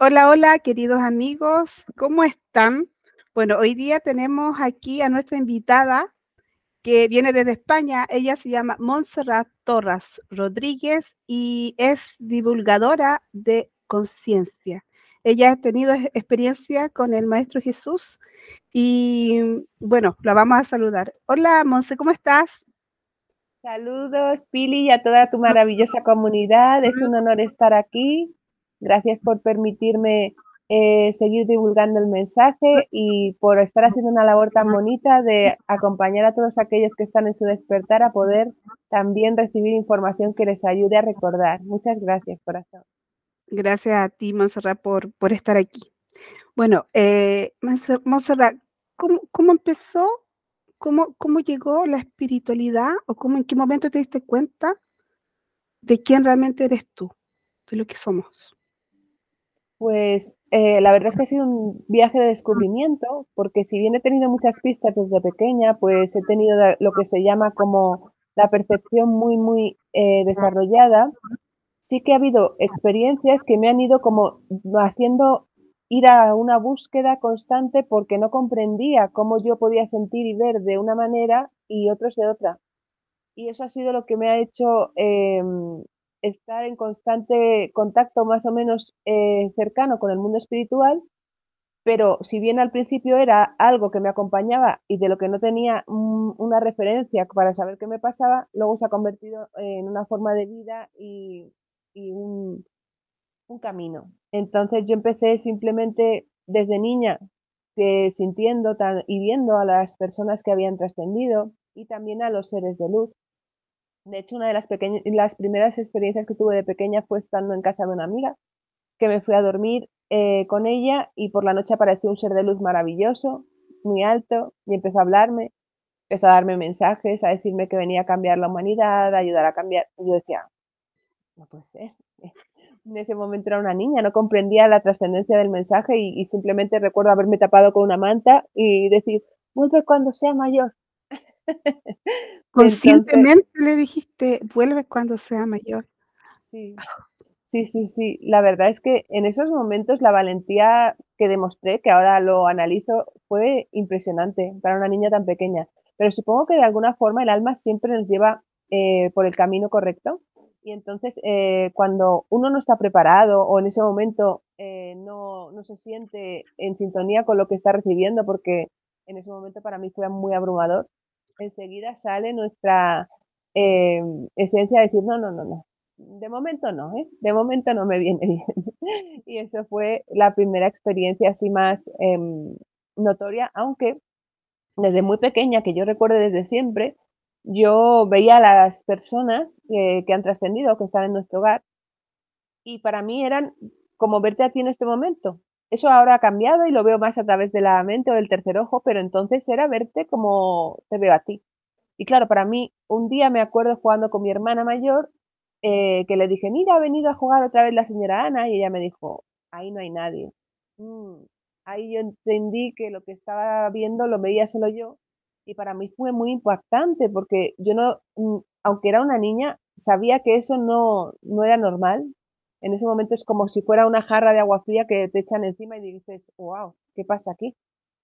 Hola, hola, queridos amigos, ¿cómo están? Bueno, hoy día tenemos aquí a nuestra invitada que viene desde España. Ella se llama Montserrat Torras Rodríguez y es divulgadora de conciencia. Ella ha tenido experiencia con el Maestro Jesús y bueno, la vamos a saludar. Hola, Monse, ¿cómo estás? Saludos, Pili, y a toda tu maravillosa comunidad. Es un honor estar aquí. Gracias por permitirme seguir divulgando el mensaje y por estar haciendo una labor tan bonita de acompañar a todos aquellos que están en su despertar a poder también recibir información que les ayude a recordar. Muchas gracias, corazón. Gracias a ti, Montserrat, por estar aquí. Bueno, Montserrat, ¿cómo empezó? ¿Cómo llegó la espiritualidad o en qué momento te diste cuenta de quién realmente eres tú, de lo que somos? Pues la verdad es que ha sido un viaje de descubrimiento, porque si bien he tenido muchas pistas desde pequeña, pues he tenido lo que se llama como la percepción muy desarrollada. Sí que ha habido experiencias que me han ido como haciendo ir a una búsqueda constante porque no comprendía cómo yo podía sentir y ver de una manera y otros de otra. Y eso ha sido lo que me ha hecho estar en constante contacto más o menos cercano con el mundo espiritual, pero si bien al principio era algo que me acompañaba y de lo que no tenía una referencia para saber qué me pasaba, luego se ha convertido en una forma de vida y un camino. Entonces yo empecé simplemente desde niña sintiendo y viendo a las personas que habían trascendido y también a los seres de luz. De hecho, una de las primeras experiencias que tuve de pequeña fue estando en casa de una amiga, que me fui a dormir con ella y por la noche apareció un ser de luz maravilloso, muy alto, y empezó a hablarme, empezó a darme mensajes, a decirme que venía a cambiar la humanidad, a ayudar a cambiar. Y yo decía, no puede ser. En ese momento era una niña, no comprendía la trascendencia del mensaje y simplemente recuerdo haberme tapado con una manta y decir, vuelve cuando sea mayor. Entonces, Conscientemente le dijiste, vuelve cuando sea mayor. sí, sí. La verdad es que en esos momentos la valentía que demostré, que ahora lo analizo, fue impresionante para una niña tan pequeña. Pero supongo que de alguna forma el alma siempre nos lleva por el camino correcto. Y entonces, cuando uno no está preparado o en ese momento no se siente en sintonía con lo que está recibiendo, porque en ese momento para mí fue muy abrumador, enseguida sale nuestra eh, esencia de decir, no. De momento no, ¿eh? De momento no me viene bien. Y eso fue la primera experiencia así más notoria, aunque desde muy pequeña, que yo recuerdo desde siempre, yo veía a las personas que han trascendido, que están en nuestro hogar, y para mí eran como verte a ti en este momento. Eso ahora ha cambiado y lo veo más a través de la mente o del tercer ojo, pero entonces era verte como te veo a ti. Y claro, para mí, un día me acuerdo jugando con mi hermana mayor, que le dije, mira, ha venido a jugar otra vez la señora Ana, y ella me dijo, ahí no hay nadie. Mm, Ahí yo entendí que lo que estaba viendo lo veía solo yo, y para mí fue muy impactante, porque yo no, aunque era una niña, sabía que eso no era normal. En ese momento es como si fuera una jarra de agua fría que te echan encima y dices, wow, ¿qué pasa aquí?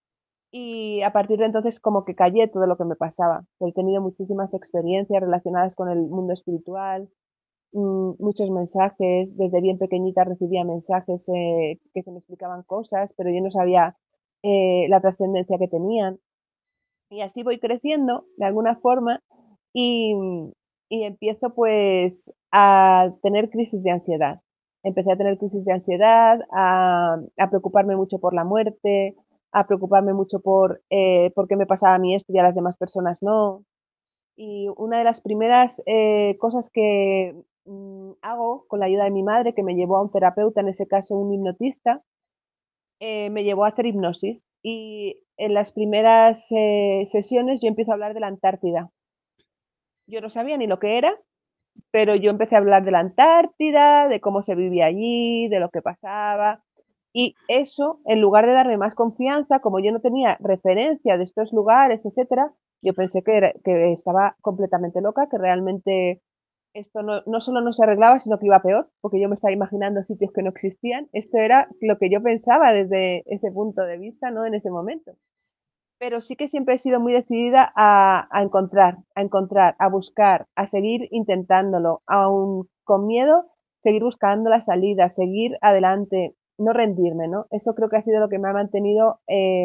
Y a partir de entonces como que callé todo lo que me pasaba. He tenido muchísimas experiencias relacionadas con el mundo espiritual, muchos mensajes. Desde bien pequeñita recibía mensajes que se me explicaban cosas, pero yo no sabía la trascendencia que tenían. Y así voy creciendo de alguna forma y, y empiezo pues a tener crisis de ansiedad. Empecé a tener crisis de ansiedad, a preocuparme mucho por la muerte, a preocuparme mucho por qué me pasaba a mí esto y a las demás personas no. Y una de las primeras cosas que hago con la ayuda de mi madre, que me llevó a un terapeuta, en ese caso un hipnotista, me llevó a hacer hipnosis. Y en las primeras sesiones yo empiezo a hablar de la Antártida. Yo no sabía ni lo que era, pero yo empecé a hablar de la Antártida, de cómo se vivía allí, de lo que pasaba. Y eso, en lugar de darme más confianza, como yo no tenía referencia de estos lugares, etcétera, yo pensé que estaba completamente loca, que realmente esto no solo no se arreglaba, sino que iba peor, porque yo me estaba imaginando sitios que no existían. Esto era lo que yo pensaba desde ese punto de vista, ¿no? En ese momento. Pero sí que siempre he sido muy decidida a encontrar, a buscar, a seguir intentándolo, aun con miedo, seguir buscando la salida, seguir adelante, no rendirme, ¿no? Eso creo que ha sido lo que me ha mantenido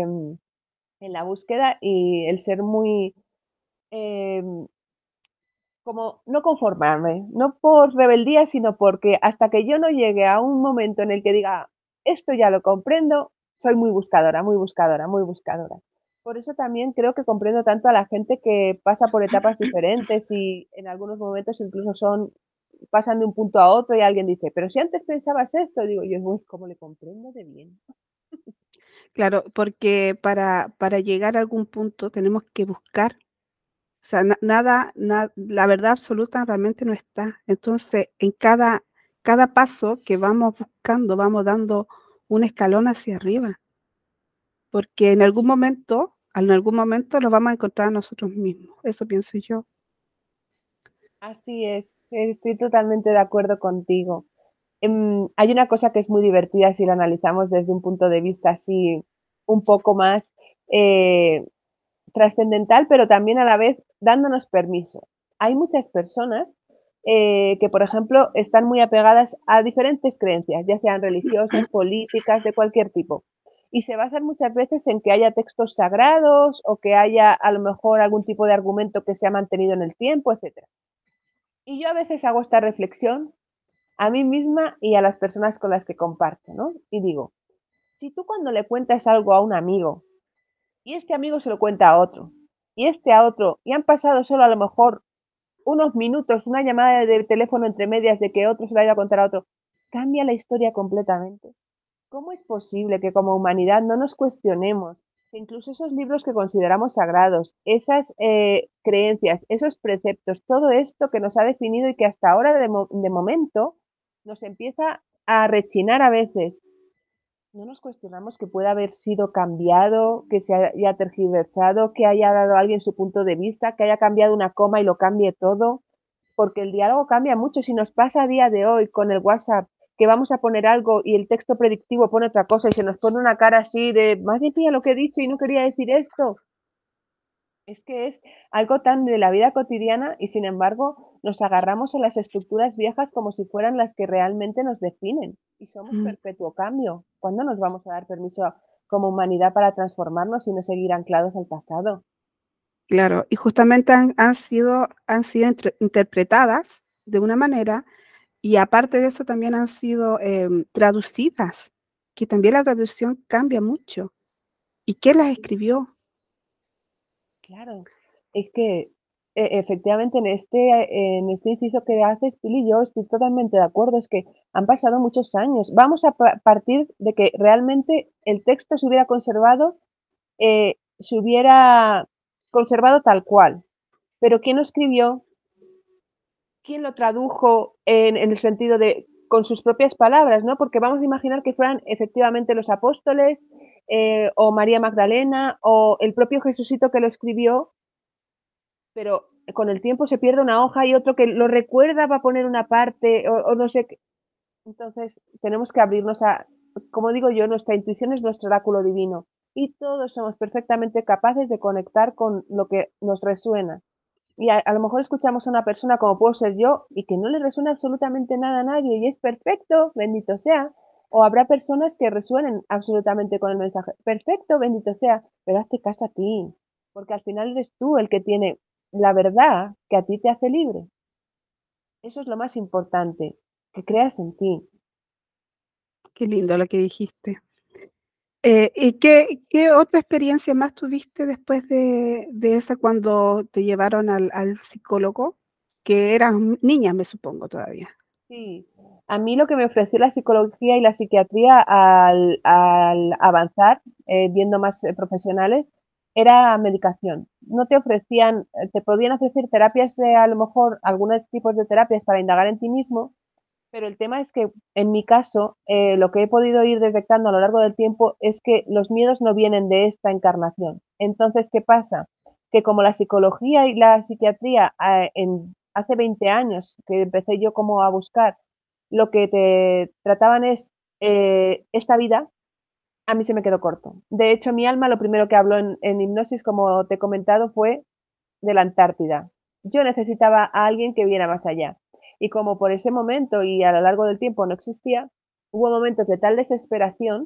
en la búsqueda y el ser muy, em, como no conformarme, no por rebeldía, sino porque hasta que yo no llegue a un momento en el que diga, esto ya lo comprendo, soy muy buscadora, muy buscadora, muy buscadora. Por eso también creo que comprendo tanto a la gente que pasa por etapas diferentes y en algunos momentos incluso pasan de un punto a otro y alguien dice, pero si antes pensabas esto, digo yo, uy, cómo le comprendo de bien. Claro, porque para llegar a algún punto tenemos que buscar, o sea, la verdad absoluta realmente no está. Entonces, en cada paso que vamos buscando, vamos dando un escalón hacia arriba, porque en algún momento lo vamos a encontrar nosotros mismos. Eso pienso yo. Así es, estoy totalmente de acuerdo contigo. Hay una cosa que es muy divertida si la analizamos desde un punto de vista así un poco más eh, trascendental, pero también a la vez dándonos permiso. Hay muchas personas que, por ejemplo, están muy apegadas a diferentes creencias, ya sean religiosas, políticas, de cualquier tipo. Y se basan muchas veces en que haya textos sagrados o que haya a lo mejor algún tipo de argumento que se ha mantenido en el tiempo, etcétera. Y yo a veces hago esta reflexión a mí misma y a las personas con las que comparto, ¿no? Y digo, si tú cuando le cuentas algo a un amigo y este amigo se lo cuenta a otro y este a otro y han pasado solo a lo mejor unos minutos, una llamada de teléfono entre medias de que otro se lo vaya a contar a otro, cambia la historia completamente. ¿Cómo es posible que como humanidad no nos cuestionemos que incluso esos libros que consideramos sagrados, esas creencias, esos preceptos, todo esto que nos ha definido y que hasta ahora de momento nos empieza a rechinar a veces, no nos cuestionamos que pueda haber sido cambiado, que se haya tergiversado, que haya dado a alguien su punto de vista, que haya cambiado una coma y lo cambie todo? Porque el diálogo cambia mucho. Si nos pasa a día de hoy con el WhatsApp, que vamos a poner algo y el texto predictivo pone otra cosa y se nos pone una cara así de, madre mía, lo que he dicho y no quería decir esto. Es que es algo tan de la vida cotidiana y sin embargo nos agarramos a las estructuras viejas como si fueran las que realmente nos definen y somos Mm, perpetuo cambio. ¿Cuándo nos vamos a dar permiso como humanidad para transformarnos y no seguir anclados al pasado? claro, y justamente han sido interpretadas de una manera y aparte de eso también han sido traducidas, que también la traducción cambia mucho. ¿Y quién las escribió? Claro, es que efectivamente en este inciso que haces, Pili, yo estoy totalmente de acuerdo, es que han pasado muchos años. Vamos a partir de que realmente el texto se hubiera conservado, se hubiera conservado tal cual. Pero ¿quién lo escribió? ¿Quién lo tradujo en el sentido de con sus propias palabras, ¿no? Porque vamos a imaginar que fueran efectivamente los apóstoles o María Magdalena o el propio Jesucito que lo escribió, pero con el tiempo se pierde una hoja y otro que lo recuerda va a poner una parte o no sé qué. Entonces tenemos que abrirnos a, como digo yo, nuestra intuición es nuestro oráculo divino y todos somos perfectamente capaces de conectar con lo que nos resuena. Y a lo mejor escuchamos a una persona como puedo ser yo y que no le resuena absolutamente nada a nadie y es perfecto, bendito sea. O habrá personas que resuenen absolutamente con el mensaje, perfecto, bendito sea, pero hazte caso a ti, porque al final eres tú el que tiene la verdad que a ti te hace libre. Eso es lo más importante, que creas en ti. Qué lindo lo que dijiste. ¿Y qué otra experiencia más tuviste después de esa cuando te llevaron al psicólogo? Que eras niña, me supongo todavía. Sí, a mí lo que me ofreció la psicología y la psiquiatría al avanzar, viendo más profesionales, era medicación. No te ofrecían, te podían ofrecer terapias de a lo mejor algunos tipos de terapias para indagar en ti mismo, pero el tema es que en mi caso, lo que he podido ir detectando a lo largo del tiempo es que los miedos no vienen de esta encarnación. Entonces, ¿qué pasa? Que como la psicología y la psiquiatría hace 20 años que empecé yo como a buscar, lo que te trataban es esta vida, a mí se me quedó corto. De hecho, mi alma lo primero que habló en hipnosis, como te he comentado, fue de la Antártida. Yo necesitaba a alguien que viera más allá. Y como por ese momento y a lo largo del tiempo no existía, hubo momentos de tal desesperación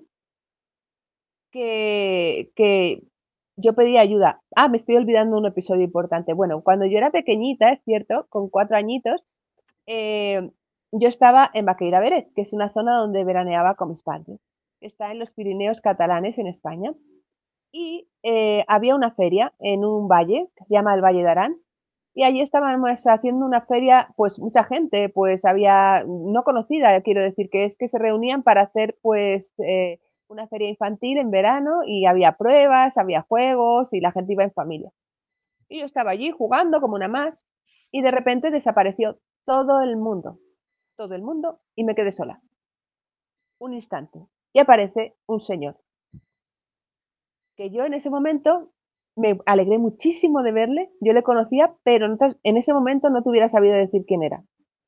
que yo pedí ayuda. Ah, me estoy olvidando un episodio importante. Bueno, cuando yo era pequeñita, es cierto, con 4 añitos, eh, yo estaba en Baqueira Beret, que es una zona donde veraneaba con mis padres. Está en los Pirineos catalanes, en España. Y había una feria en un valle, que se llama el Valle de Arán, y allí estábamos haciendo una feria, pues mucha gente, pues había, no conocida, quiero decir, que es que se reunían para hacer pues una feria infantil en verano y había pruebas, había juegos y la gente iba en familia. Y yo estaba allí jugando como una más y de repente desapareció todo el mundo y me quedé sola. Un instante. Y aparece un señor que yo en ese momento me alegré muchísimo de verle, yo le conocía, pero en ese momento no te hubiera sabido decir quién era.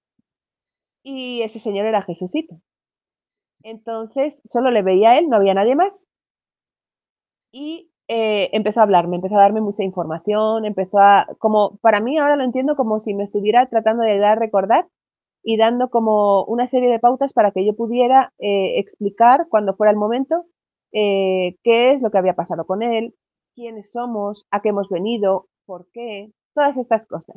Y ese señor era Jesucito. Entonces solo le veía a él, no había nadie más. Y empezó a hablarme, empezó a darme mucha información, como para mí ahora lo entiendo como si me estuviera tratando de ayudar a recordar y dando como una serie de pautas para que yo pudiera explicar cuando fuera el momento qué es lo que había pasado con él, quiénes somos, a qué hemos venido, por qué, todas estas cosas.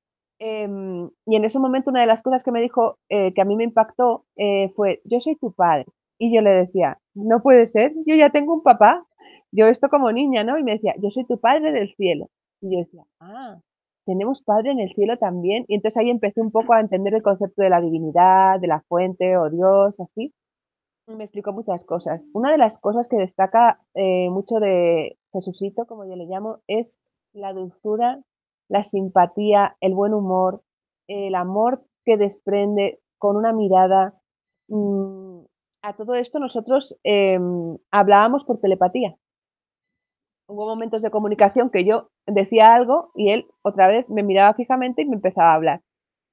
Y en ese momento una de las cosas que me dijo que a mí me impactó fue, yo soy tu padre. Y yo le decía, no puede ser, yo ya tengo un papá. Yo esto como niña, ¿no? Y me decía, yo soy tu padre del cielo. Y yo decía, ah, tenemos padre en el cielo también. Y entonces ahí empecé un poco a entender el concepto de la divinidad, de la fuente o Dios, así. Y me explicó muchas cosas. Una de las cosas que destaca mucho de Jesucito, como yo le llamo, es la dulzura, la simpatía, el buen humor, el amor que desprende con una mirada. Mm, a todo esto nosotros hablábamos por telepatía. Hubo momentos de comunicación que yo decía algo y él otra vez me miraba fijamente y me empezaba a hablar.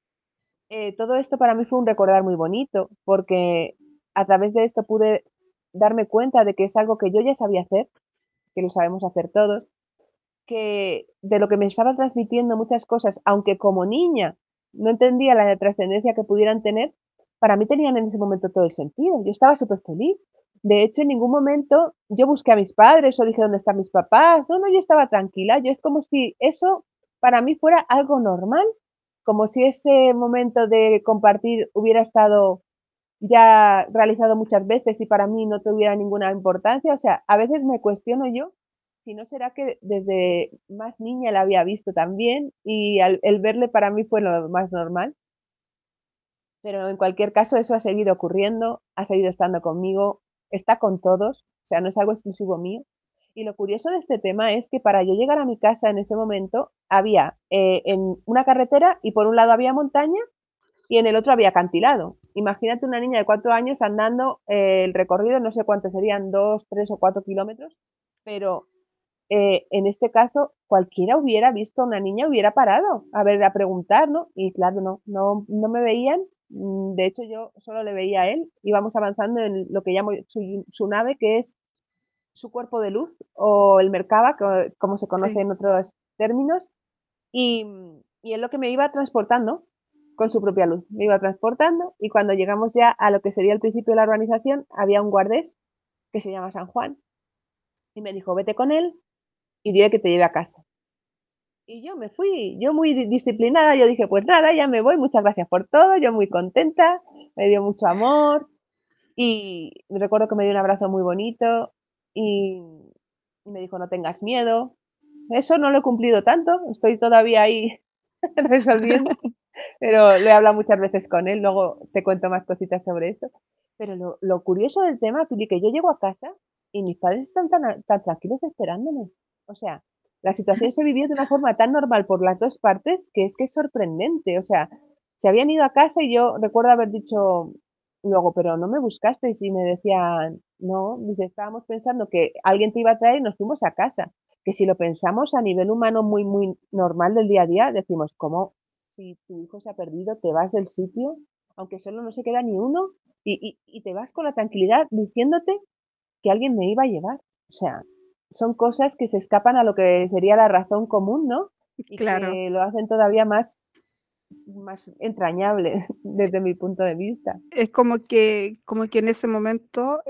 Todo esto para mí fue un recordar muy bonito, porque a través de esto pude darme cuenta de que es algo que yo ya sabía hacer, que lo sabemos hacer todos, que de lo que me estaba transmitiendo muchas cosas, aunque como niña no entendía la trascendencia que pudieran tener, para mí tenían en ese momento todo el sentido. Yo estaba súper feliz. De hecho, en ningún momento yo busqué a mis padres o dije dónde están mis papás. No, no, yo estaba tranquila. Yo es como si eso para mí fuera algo normal, como si ese momento de compartir hubiera estado ya realizado muchas veces y para mí no tuviera ninguna importancia. O sea, a veces me cuestiono yo si no será que desde más niña la había visto también y el verle para mí fue lo más normal. Pero en cualquier caso eso ha seguido ocurriendo, ha seguido estando conmigo, está con todos, o sea, no es algo exclusivo mío. Y lo curioso de este tema es que para yo llegar a mi casa en ese momento había en una carretera y por un lado había montaña y en el otro había acantilado. Imagínate una niña de 4 años andando el recorrido, no sé cuántos serían, 2, 3 o 4 kilómetros, pero en este caso cualquiera hubiera visto a una niña, hubiera parado a ver, a preguntar, ¿no? Y claro, no me veían. De hecho, yo solo le veía a él. Íbamos avanzando en lo que llamo su nave, que es su cuerpo de luz o el Merkaba, como se conoce Sí. en otros términos, y, y es lo que me iba transportando con su propia luz. Me iba transportando y cuando llegamos ya a lo que sería el principio de la urbanización, había un guardés que se llama San Juan y me dijo, vete con él y dile que te lleve a casa. Y yo me fui, yo muy disciplinada, yo dije, pues nada, ya me voy, muchas gracias por todo, yo muy contenta, me dio mucho amor y recuerdo que me dio un abrazo muy bonito y, y me dijo, no tengas miedo. Eso no lo he cumplido tanto, estoy todavía ahí resolviendo, pero lo he hablado muchas veces con él, luego te cuento más cositas sobre esto. Pero lo curioso del tema, Pili, que yo llego a casa y mis padres están tan tranquilos esperándome. O sea, la situación se vivió de una forma tan normal por las dos partes que es sorprendente. O sea, se habían ido a casa y yo recuerdo haber dicho luego, pero no me buscaste y me decían, no, dice, estábamos pensando que alguien te iba a traer y nos fuimos a casa. Que si lo pensamos a nivel humano muy, muy normal del día a día, decimos, ¿cómo? si tu hijo se ha perdido, te vas del sitio, aunque solo no se queda ni uno, y te vas con la tranquilidad diciéndote que alguien me iba a llevar. O sea, son cosas que se escapan a lo que sería la razón común, ¿no? Y Claro, que lo hacen todavía más entrañable desde mi punto de vista. es como que en ese momento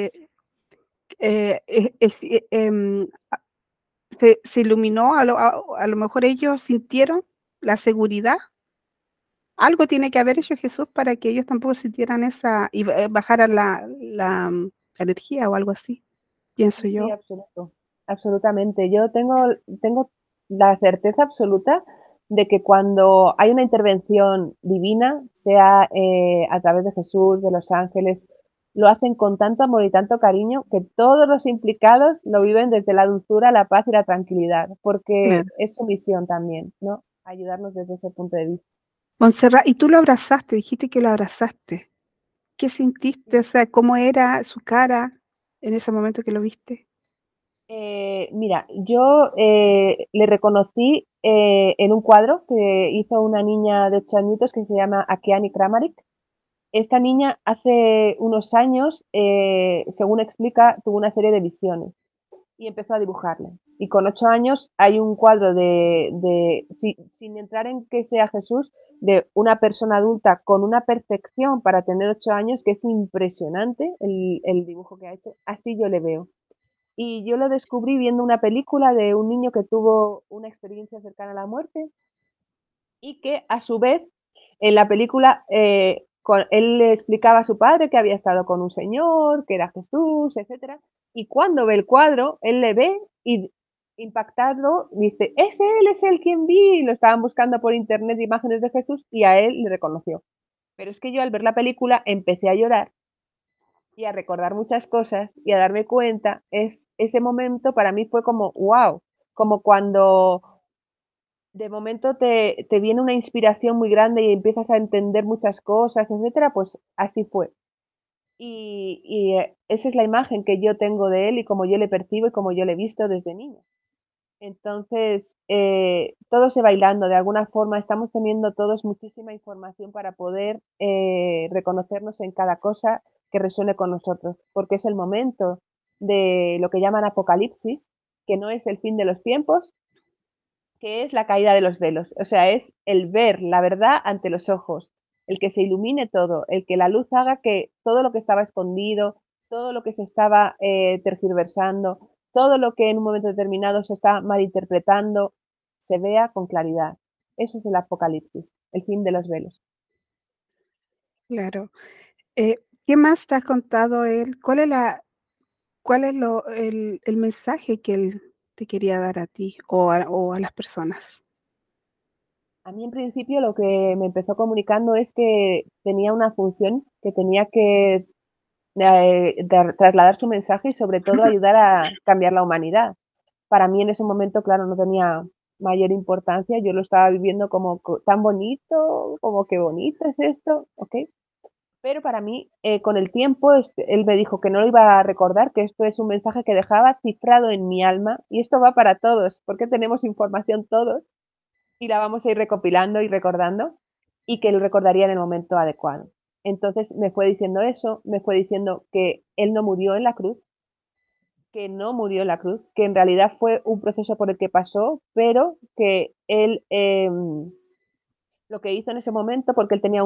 se iluminó, a lo mejor ellos sintieron la seguridad. Algo tiene que haber hecho Jesús para que ellos tampoco sintieran esa y bajaran la energía o algo así, pienso Sí, sí, yo. absoluto, absolutamente. Yo tengo la certeza absoluta de que cuando hay una intervención divina, sea a través de Jesús, de los ángeles, lo hacen con tanto amor y tanto cariño que todos los implicados lo viven desde la dulzura, la paz y la tranquilidad, porque Claro. es su misión también, ¿no? Ayudarnos desde ese punto de vista. Montserrat, y tú lo abrazaste, dijiste que lo abrazaste. ¿Qué sintiste? O sea, ¿cómo era su cara en ese momento que lo viste? Mira, yo le reconocí en un cuadro que hizo una niña de 8 añitos que se llama Akiani Kramaric. Esta niña hace unos años, según explica, tuvo una serie de visiones y empezó a dibujarle. Y con 8 años hay un cuadro sin entrar en que sea Jesús, de una persona adulta con una perfección para tener 8 años, que es impresionante el dibujo que ha hecho. Así yo le veo. Y yo lo descubrí viendo una película de un niño que tuvo una experiencia cercana a la muerte y que a su vez en la película él le explicaba a su padre que había estado con un señor, que era Jesús, etcétera. Y cuando ve el cuadro, él le ve y impactado dice, es él quien vi. Y lo estaban buscando por internet imágenes de Jesús y a él le reconoció. Pero es que yo al ver la película empecé a llorar y a recordar muchas cosas y a darme cuenta, ese momento para mí fue como, wow, como cuando de momento te viene una inspiración muy grande y empiezas a entender muchas cosas, etcétera, pues así fue. Y esa es la imagen que yo tengo de él y como yo le percibo y como yo le he visto desde niño. Entonces, todo se va hilando, de alguna forma estamos teniendo todos muchísima información para poder reconocernos en cada cosa que resuene con nosotros, porque es el momento de lo que llaman apocalipsis, que no es el fin de los tiempos, que es la caída de los velos, o sea, es el ver la verdad ante los ojos, el que se ilumine todo, el que la luz haga que todo lo que estaba escondido, todo lo que se estaba tergiversando, todo lo que en un momento determinado se está malinterpretando, se vea con claridad. Eso es el apocalipsis, el fin de los velos. Claro. ¿Qué más te ha contado él? ¿Cuál es el mensaje que él te quería dar a ti o a las personas? A mí en principio lo que me empezó comunicando es que tenía una función, que tenía que trasladar su mensaje y sobre todo ayudar a cambiar la humanidad. Para mí en ese momento, claro, no tenía mayor importancia, yo lo estaba viviendo como tan bonito, como qué bonito es esto, ¿ok? Pero para mí, con el tiempo, él me dijo que no lo iba a recordar, que esto es un mensaje que dejaba cifrado en mi alma y esto va para todos, porque tenemos información todos y la vamos a ir recopilando y recordando y que lo recordaría en el momento adecuado. Entonces me fue diciendo eso, me fue diciendo que él no murió en la cruz, que no murió en la cruz, que en realidad fue un proceso por el que pasó, pero que él lo que hizo en ese momento, porque él tenía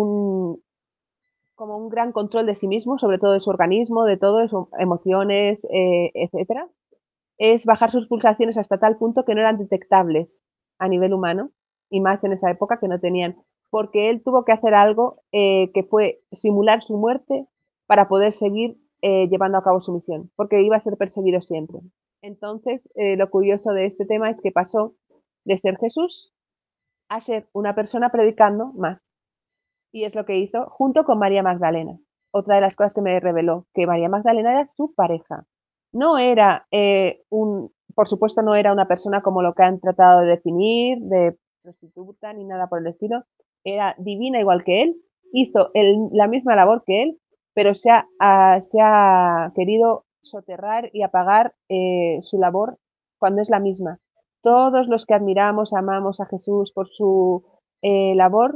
como un gran control de sí mismo, sobre todo de su organismo, de todo, de sus emociones, etcétera, es bajar sus pulsaciones hasta tal punto que no eran detectables a nivel humano, y más en esa época que no tenían, porque él tuvo que hacer algo que fue simular su muerte para poder seguir llevando a cabo su misión, porque iba a ser perseguido siempre. Entonces, lo curioso de este tema es que pasó de ser Jesús a ser una persona predicando más, y es lo que hizo junto con María Magdalena. Otra de las cosas que me reveló, que María Magdalena era su pareja. No era por supuesto no era una persona como lo que han tratado de definir, de prostituta ni nada por el estilo. Era divina igual que él, hizo la misma labor que él, pero se ha querido soterrar y apagar su labor cuando es la misma. Todos los que admiramos, amamos a Jesús por su labor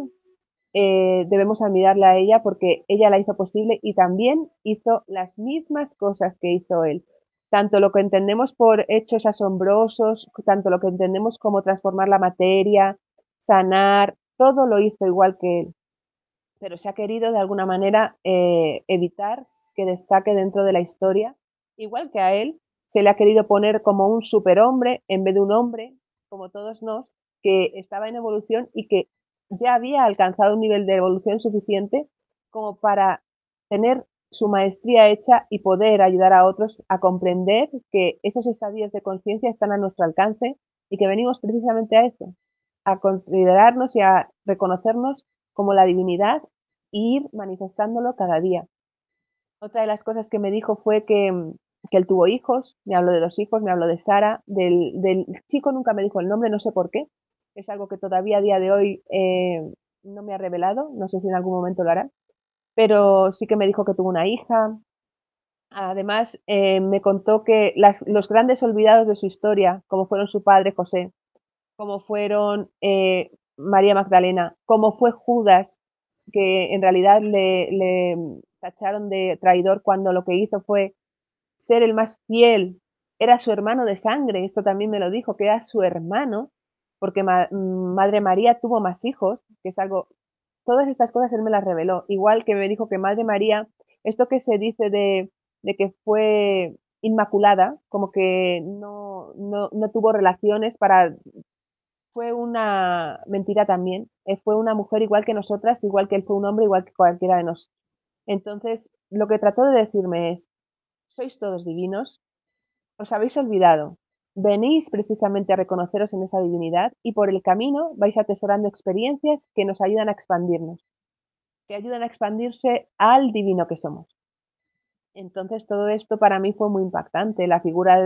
debemos admirarla a ella porque ella la hizo posible y también hizo las mismas cosas que hizo él. Tanto lo que entendemos por hechos asombrosos, tanto lo que entendemos como transformar la materia, sanar, todo lo hizo igual que él. Pero se ha querido de alguna manera evitar que destaque dentro de la historia, igual que a él se le ha querido poner como un superhombre en vez de un hombre, como todos nos, que estaba en evolución y que ya había alcanzado un nivel de evolución suficiente como para tener su maestría hecha y poder ayudar a otros a comprender que esos estadios de conciencia están a nuestro alcance y que venimos precisamente a eso, a considerarnos y a reconocernos como la divinidad e ir manifestándolo cada día. Otra de las cosas que me dijo fue que él tuvo hijos, me habló de los hijos, me habló de Sara, del chico nunca me dijo el nombre, no sé por qué, es algo que todavía a día de hoy no me ha revelado, no sé si en algún momento lo hará, pero sí que me dijo que tuvo una hija. Además, me contó que los grandes olvidados de su historia, como fueron su padre José, como fueron María Magdalena, como fue Judas, que en realidad le tacharon de traidor cuando lo que hizo fue ser el más fiel, era su hermano de sangre, esto también me lo dijo, que era su hermano, porque Madre María tuvo más hijos, que es algo, todas estas cosas él me las reveló, igual que me dijo que Madre María, esto que se dice de que fue inmaculada, como que no tuvo relaciones para fue una mentira también. Fue una mujer igual que nosotras, igual que él fue un hombre, igual que cualquiera de nosotros. Entonces, lo que trató de decirme es, sois todos divinos, os habéis olvidado, venís precisamente a reconoceros en esa divinidad y por el camino vais atesorando experiencias que nos ayudan a expandirnos, que ayudan a expandirse al divino que somos. Entonces, todo esto para mí fue muy impactante. La figura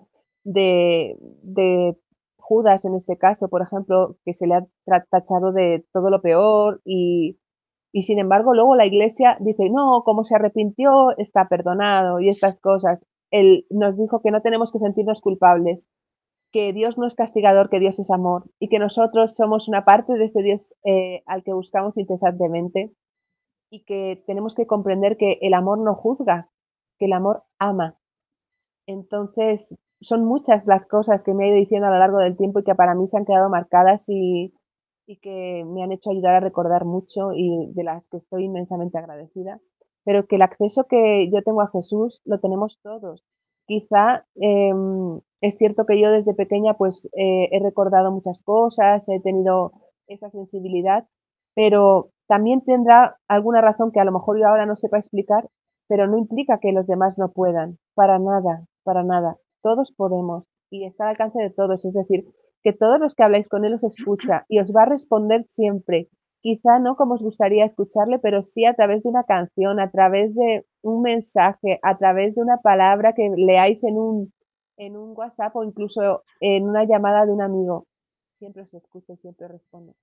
de Judas, en este caso, por ejemplo, que se le ha tachado de todo lo peor y sin embargo luego la iglesia dice, no, como se arrepintió, está perdonado y estas cosas. Él nos dijo que no tenemos que sentirnos culpables, que Dios no es castigador, que Dios es amor y que nosotros somos una parte de ese Dios al que buscamos incesantemente y que tenemos que comprender que el amor no juzga, que el amor ama. Entonces, son muchas las cosas que me ha ido diciendo a lo largo del tiempo y que para mí se han quedado marcadas y que me han hecho ayudar a recordar mucho y de las que estoy inmensamente agradecida. Pero que el acceso que yo tengo a Jesús lo tenemos todos. Quizá es cierto que yo desde pequeña pues he recordado muchas cosas, he tenido esa sensibilidad, pero también tendrá alguna razón que a lo mejor yo ahora no sepa explicar, pero no implica que los demás no puedan, para nada, para nada. Todos podemos y está al alcance de todos, es decir, que todos los que habláis con él os escucha y os va a responder siempre. Quizá no como os gustaría escucharle, pero sí a través de una canción, a través de un mensaje, a través de una palabra que leáis en un WhatsApp o incluso en una llamada de un amigo. Siempre os escucha y siempre os responde.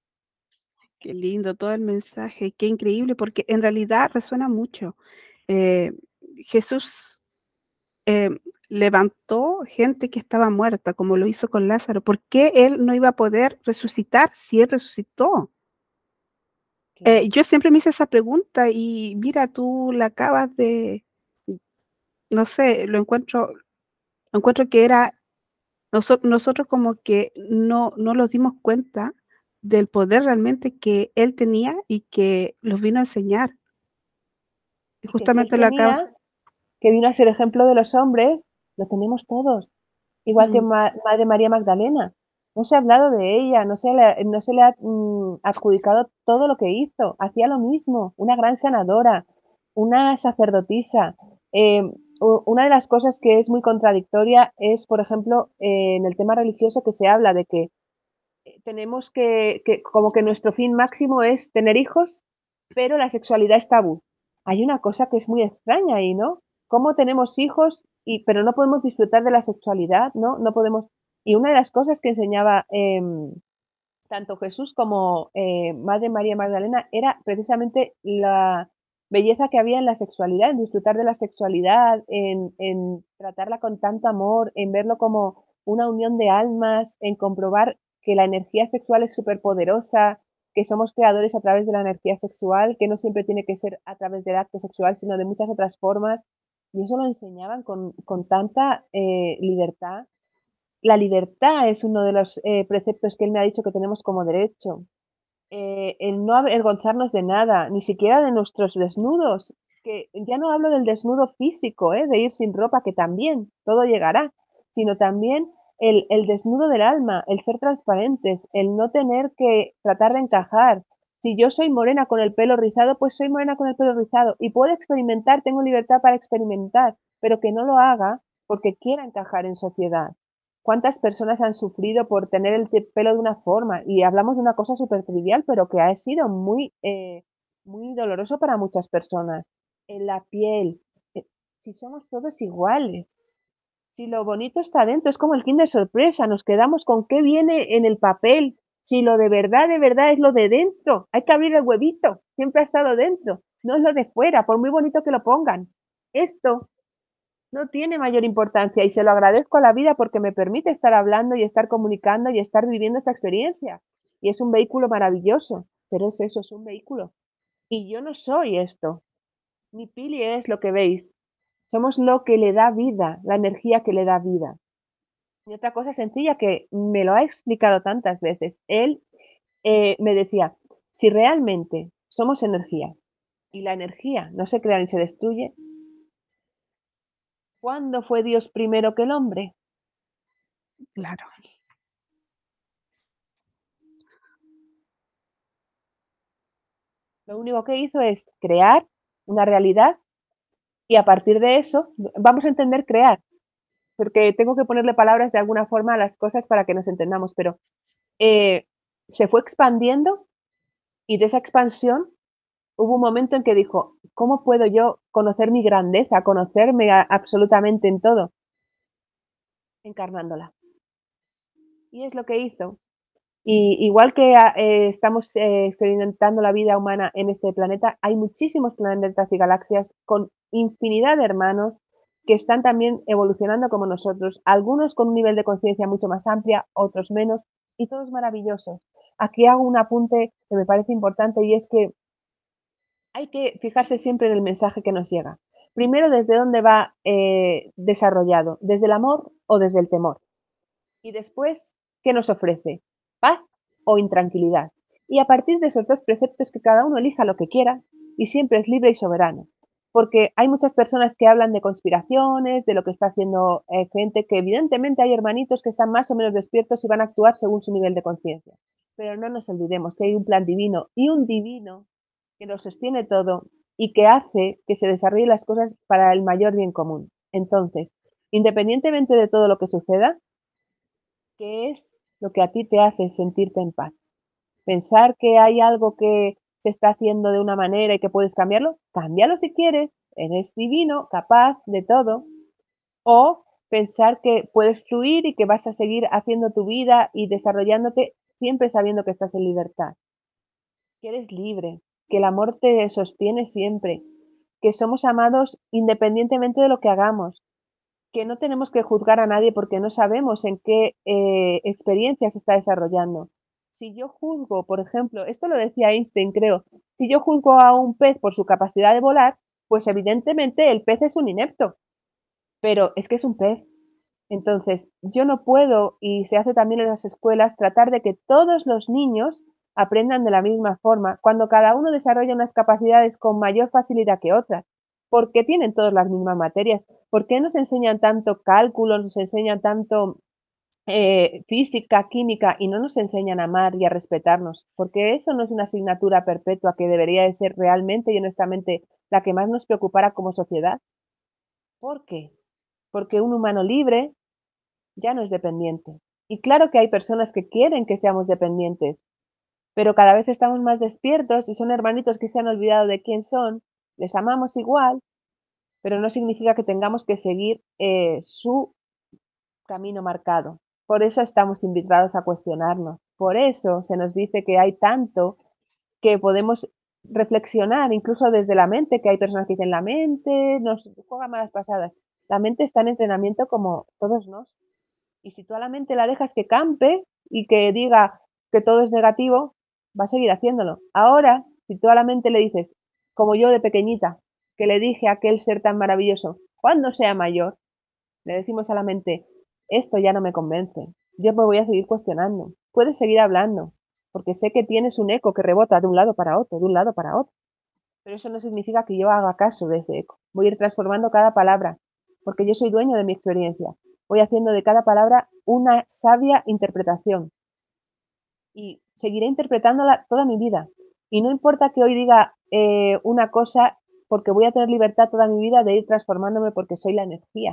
Qué lindo todo el mensaje, qué increíble, porque en realidad resuena mucho. Eh, Jesús eh, levantó gente que estaba muerta, como lo hizo con Lázaro. ¿Por qué él no iba a poder resucitar si él resucitó? Claro. Yo siempre me hice esa pregunta y mira, tú la acabas de, no sé, encuentro que era, nosotros como que no nos dimos cuenta del poder realmente que él tenía y que los vino a enseñar. Y Y que si él justamente lo acaba. tenía, que vino a ser ejemplo de los hombres, lo tenemos todos. Igual que Mm, Madre María Magdalena. No se ha hablado de ella, no se le ha adjudicado todo lo que hizo. Hacía lo mismo, una gran sanadora, una sacerdotisa. Eh, una de las cosas que es muy contradictoria es, por ejemplo, en el tema religioso que se habla de que tenemos como que nuestro fin máximo es tener hijos, pero la sexualidad es tabú. Hay una cosa que es muy extraña ahí, ¿no? ¿Cómo tenemos hijos pero no podemos disfrutar de la sexualidad, ¿no? No podemos. Y una de las cosas que enseñaba tanto Jesús como Madre María Magdalena era precisamente la belleza que había en la sexualidad, en disfrutar de la sexualidad, en tratarla con tanto amor, en verlo como una unión de almas, en comprobar que la energía sexual es súper poderosa, que somos creadores a través de la energía sexual, que no siempre tiene que ser a través del acto sexual, sino de muchas otras formas. Y eso lo enseñaban con tanta libertad. La libertad es uno de los preceptos que él me ha dicho que tenemos como derecho. El no avergonzarnos de nada, ni siquiera de nuestros desnudos, que ya no hablo del desnudo físico, de ir sin ropa, que también todo llegará, sino también el desnudo del alma, el ser transparentes, el no tener que tratar de encajar. Si yo soy morena con el pelo rizado, pues soy morena con el pelo rizado y puedo experimentar, tengo libertad para experimentar, pero que no lo haga porque quiera encajar en sociedad. ¿Cuántas personas han sufrido por tener el pelo de una forma? Y hablamos de una cosa súper trivial, pero que ha sido muy doloroso para muchas personas. En la piel, eh, si somos todos iguales, si lo bonito está dentro, es como el Kinder Sorpresa, nos quedamos con qué viene en el papel. Si lo de verdad es lo de dentro, hay que abrir el huevito, siempre ha estado dentro, no es lo de fuera, por muy bonito que lo pongan. Esto no tiene mayor importancia y se lo agradezco a la vida porque me permite estar hablando y estar comunicando y estar viviendo esta experiencia. Y es un vehículo maravilloso, pero es eso, es un vehículo. Y yo no soy esto. Mi Pili es lo que veis. Somos lo que le da vida, la energía que le da vida. Y otra cosa sencilla que me lo ha explicado tantas veces. Él me decía, si realmente somos energía y la energía no se crea ni se destruye, ¿cuándo fue Dios primero que el hombre? Claro. Lo único que hizo es crear una realidad y a partir de eso vamos a entender crear, porque tengo que ponerle palabras de alguna forma a las cosas para que nos entendamos, pero eh, se fue expandiendo y de esa expansión hubo un momento en que dijo, ¿cómo puedo yo conocer mi grandeza, conocerme absolutamente en todo? Encarnándola. Y es lo que hizo. Y igual que estamos experimentando la vida humana en este planeta, hay muchísimos planetas y galaxias con infinidad de hermanos que están también evolucionando como nosotros, algunos con un nivel de conciencia mucho más amplia, otros menos, y todos maravillosos. Aquí hago un apunte que me parece importante y es que hay que fijarse siempre en el mensaje que nos llega. Primero, desde dónde va desarrollado, desde el amor o desde el temor. Y después, ¿qué nos ofrece? ¿Paz o intranquilidad? Y a partir de esos dos preceptos que cada uno elija lo que quiera y siempre es libre y soberano. Porque hay muchas personas que hablan de conspiraciones, de lo que está haciendo gente, que evidentemente hay hermanitos que están más o menos despiertos y van a actuar según su nivel de conciencia. Pero no nos olvidemos que hay un plan divino y un divino que lo sostiene todo y que hace que se desarrollen las cosas para el mayor bien común. Entonces, independientemente de todo lo que suceda, ¿qué es lo que a ti te hace sentirte en paz? Pensar que hay algo que se está haciendo de una manera y que puedes cambiarlo, cámbialo si quieres, eres divino, capaz de todo. O pensar que puedes fluir y que vas a seguir haciendo tu vida y desarrollándote siempre sabiendo que estás en libertad, que eres libre, que el amor te sostiene siempre, que somos amados independientemente de lo que hagamos, que no tenemos que juzgar a nadie porque no sabemos en qué experiencia se está desarrollando. Si yo juzgo, por ejemplo, esto lo decía Einstein, creo, si yo juzgo a un pez por su capacidad de volar, pues evidentemente el pez es un inepto, pero es que es un pez. Entonces, yo no puedo, y se hace también en las escuelas, tratar de que todos los niños aprendan de la misma forma, cuando cada uno desarrolla unas capacidades con mayor facilidad que otras. ¿Por qué tienen todas las mismas materias? ¿Por qué nos enseñan tanto cálculo, nos enseñan tanto física, química y no nos enseñan a amar y a respetarnos? Porque eso no es una asignatura perpetua que debería de ser realmente y honestamente la que más nos preocupara como sociedad. ¿Por qué? Porque un humano libre ya no es dependiente. Y claro que hay personas que quieren que seamos dependientes, pero cada vez estamos más despiertos y son hermanitos que se han olvidado de quién son, les amamos igual, pero no significa que tengamos que seguir su camino marcado. Por eso estamos invitados a cuestionarnos. Por eso se nos dice que hay tanto que podemos reflexionar, incluso desde la mente, que hay personas que dicen la mente nos juega malas pasadas. La mente está en entrenamiento como todos nos. Y si tú a la mente la dejas que campe y que diga que todo es negativo, va a seguir haciéndolo. Ahora, si tú a la mente le dices, como yo de pequeñita, que le dije a aquel ser tan maravilloso, cuando sea mayor, le decimos a la mente, esto ya no me convence, yo me voy a seguir cuestionando, puedes seguir hablando, porque sé que tienes un eco que rebota de un lado para otro, de un lado para otro. Pero eso no significa que yo haga caso de ese eco. Voy a ir transformando cada palabra, porque yo soy dueño de mi experiencia. Voy haciendo de cada palabra una sabia interpretación y seguiré interpretándola toda mi vida. Y no importa que hoy diga una cosa, porque voy a tener libertad toda mi vida de ir transformándome porque soy la energía.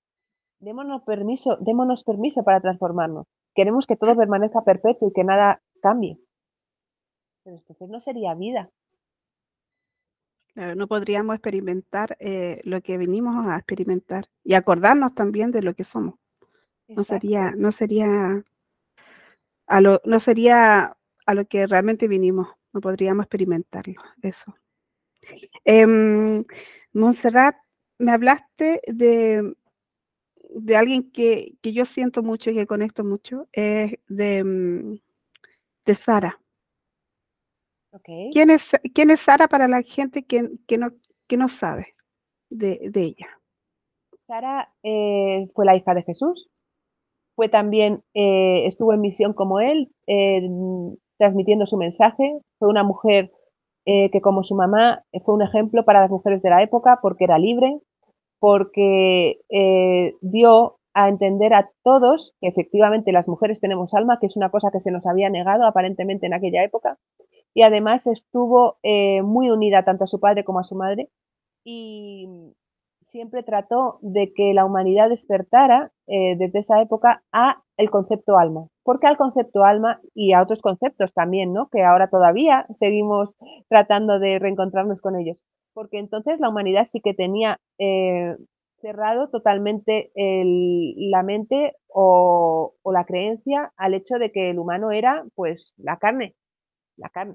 Démonos permiso para transformarnos. Queremos que todo permanezca perpetuo y que nada cambie. Pero entonces no sería vida. Claro, no podríamos experimentar lo que venimos a experimentar y acordarnos también de lo que somos. No Exacto. sería, no sería no sería a lo que realmente vinimos. No podríamos experimentarlo, eso. Montserrat, me hablaste de alguien que yo siento mucho y que conecto mucho, es de Sara. Ok. ¿Quién es Sara para la gente que no sabe de ella? Sara fue la hija de Jesús. Fue también, estuvo en misión como él, transmitiendo su mensaje. Fue una mujer que como su mamá fue un ejemplo para las mujeres de la época porque era libre, porque dio a entender a todos que efectivamente las mujeres tenemos alma, que es una cosa que se nos había negado aparentemente en aquella época, y además estuvo muy unida tanto a su padre como a su madre y siempre trató de que la humanidad despertara desde esa época a el concepto alma. Porque al concepto alma y a otros conceptos también, ¿no? Que ahora todavía seguimos tratando de reencontrarnos con ellos. Porque entonces la humanidad sí que tenía cerrado totalmente la mente o la creencia al hecho de que el humano era pues la carne, la carne.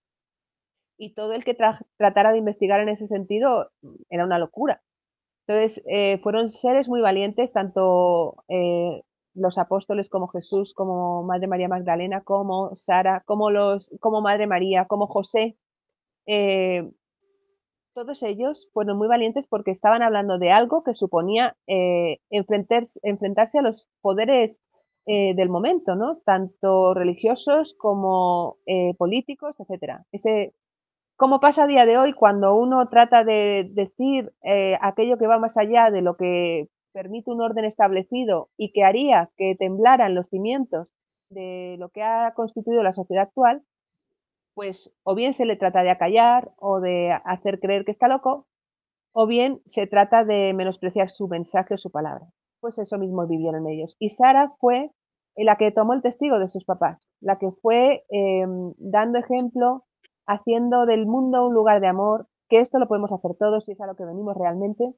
Y todo el que tratara de investigar en ese sentido era una locura. Entonces, fueron seres muy valientes, tanto los apóstoles como Jesús, como Madre María Magdalena, como Sara, como Madre María, como José. Eh, Todos ellos fueron muy valientes porque estaban hablando de algo que suponía enfrentarse a los poderes del momento, ¿no? Tanto religiosos como políticos, etcétera. ¿Cómo pasa a día de hoy cuando uno trata de decir aquello que va más allá de lo que permite un orden establecido y que haría que temblaran los cimientos de lo que ha constituido la sociedad actual? Pues o bien se le trata de acallar o de hacer creer que está loco, o bien se trata de menospreciar su mensaje o su palabra. Pues eso mismo vivieron ellos. Y Sara fue la que tomó el testigo de sus papás, la que fue dando ejemplo, haciendo del mundo un lugar de amor, que esto lo podemos hacer todos y es a lo que venimos realmente,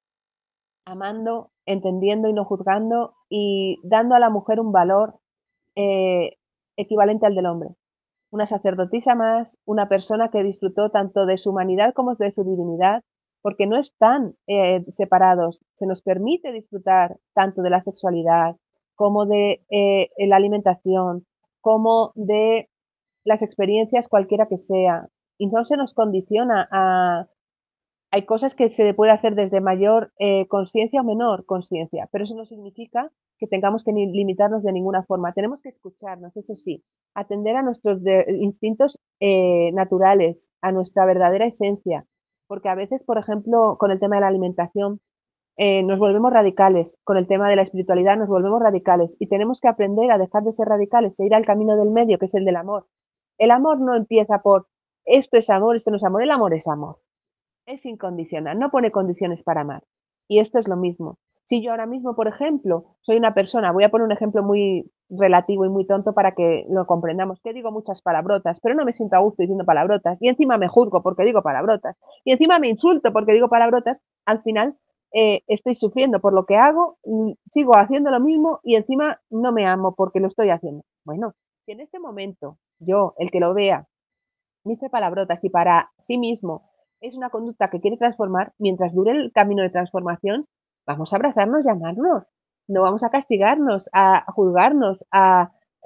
amando, entendiendo y no juzgando y dando a la mujer un valor eh, equivalente al del hombre. Una sacerdotisa más, una persona que disfrutó tanto de su humanidad como de su divinidad, porque no están separados. Se nos permite disfrutar tanto de la sexualidad como de la alimentación, como de las experiencias cualquiera que sea. Y no se nos condiciona a... Hay cosas que se puede hacer desde mayor conciencia o menor conciencia, pero eso no significa que tengamos que limitarnos de ninguna forma. Tenemos que escucharnos, eso sí, atender a nuestros instintos naturales, a nuestra verdadera esencia, porque a veces, por ejemplo, con el tema de la alimentación, nos volvemos radicales, con el tema de la espiritualidad nos volvemos radicales y tenemos que aprender a dejar de ser radicales e ir al camino del medio, que es el del amor. El amor no empieza por esto es amor, esto no es amor, el amor es amor, es incondicional, no pone condiciones para amar. Y esto es lo mismo. Si yo ahora mismo, por ejemplo, soy una persona, voy a poner un ejemplo muy relativo y muy tonto para que lo comprendamos, que digo muchas palabrotas, pero no me siento a gusto diciendo palabrotas, y encima me juzgo porque digo palabrotas, y encima me insulto porque digo palabrotas, al final estoy sufriendo por lo que hago, sigo haciendo lo mismo y encima no me amo porque lo estoy haciendo. Bueno, si en este momento yo, el que lo vea, dice palabrotas y para sí mismo es una conducta que quiere transformar, mientras dure el camino de transformación, vamos a abrazarnos y amarnos. No vamos a castigarnos, a juzgarnos, a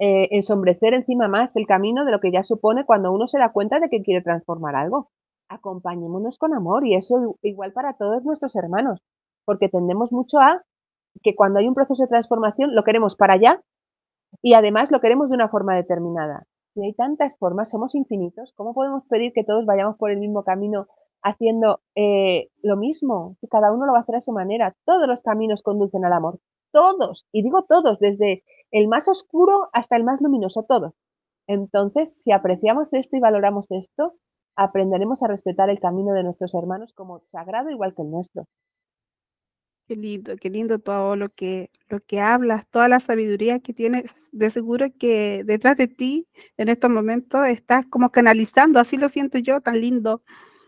ensombrecer encima más el camino de lo que ya supone cuando uno se da cuenta de que quiere transformar algo. Acompañémonos con amor y eso igual para todos nuestros hermanos, porque tendemos mucho a que cuando hay un proceso de transformación lo queremos para allá y además lo queremos de una forma determinada. Si hay tantas formas, somos infinitos, ¿cómo podemos pedir que todos vayamos por el mismo camino haciendo lo mismo? Si cada uno lo va a hacer a su manera. Todos los caminos conducen al amor. Todos. Y digo todos, desde el más oscuro hasta el más luminoso, todos. Entonces, si apreciamos esto y valoramos esto, aprenderemos a respetar el camino de nuestros hermanos como sagrado igual que el nuestro. Qué lindo todo lo que hablas, toda la sabiduría que tienes. De seguro que detrás de ti, en estos momentos, estás como canalizando, así lo siento yo, tan lindo.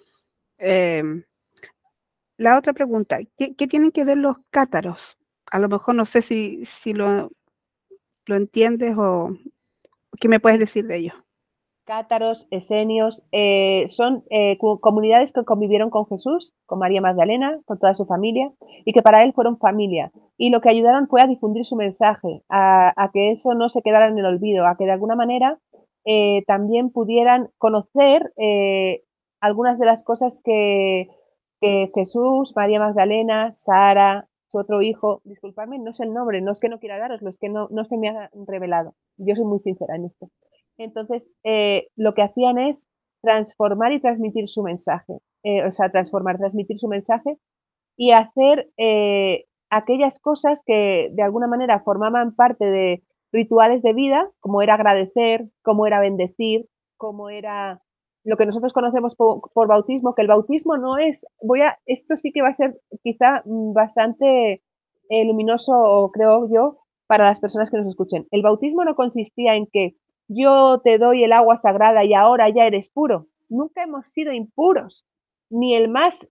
Em, la otra pregunta, ¿qué tienen que ver los cátaros? A lo mejor no sé si lo entiendes o qué me puedes Sí, decir de ellos. cátaros, esenios, son comunidades que convivieron con Jesús, con María Magdalena, con toda su familia, y que para él fueron familia. Y lo que ayudaron fue a difundir su mensaje, a que eso no se quedara en el olvido, a que de alguna manera también pudieran conocer algunas de las cosas que Jesús, María Magdalena, Sara, su otro hijo, disculpadme, no sé el nombre, no es que no quiera daroslo, es que no se me ha revelado. Yo soy muy sincera en esto. Entonces, lo que hacían es transformar y transmitir su mensaje, o sea, transformar, transmitir su mensaje y hacer aquellas cosas que de alguna manera formaban parte de rituales de vida, como era agradecer, como era bendecir, como era lo que nosotros conocemos por bautismo, que el bautismo no es, esto sí que va a ser quizá bastante luminoso, creo yo, para las personas que nos escuchen. El bautismo no consistía en que yo te doy el agua sagrada y ahora ya eres puro. Nunca hemos sido impuros, ni el más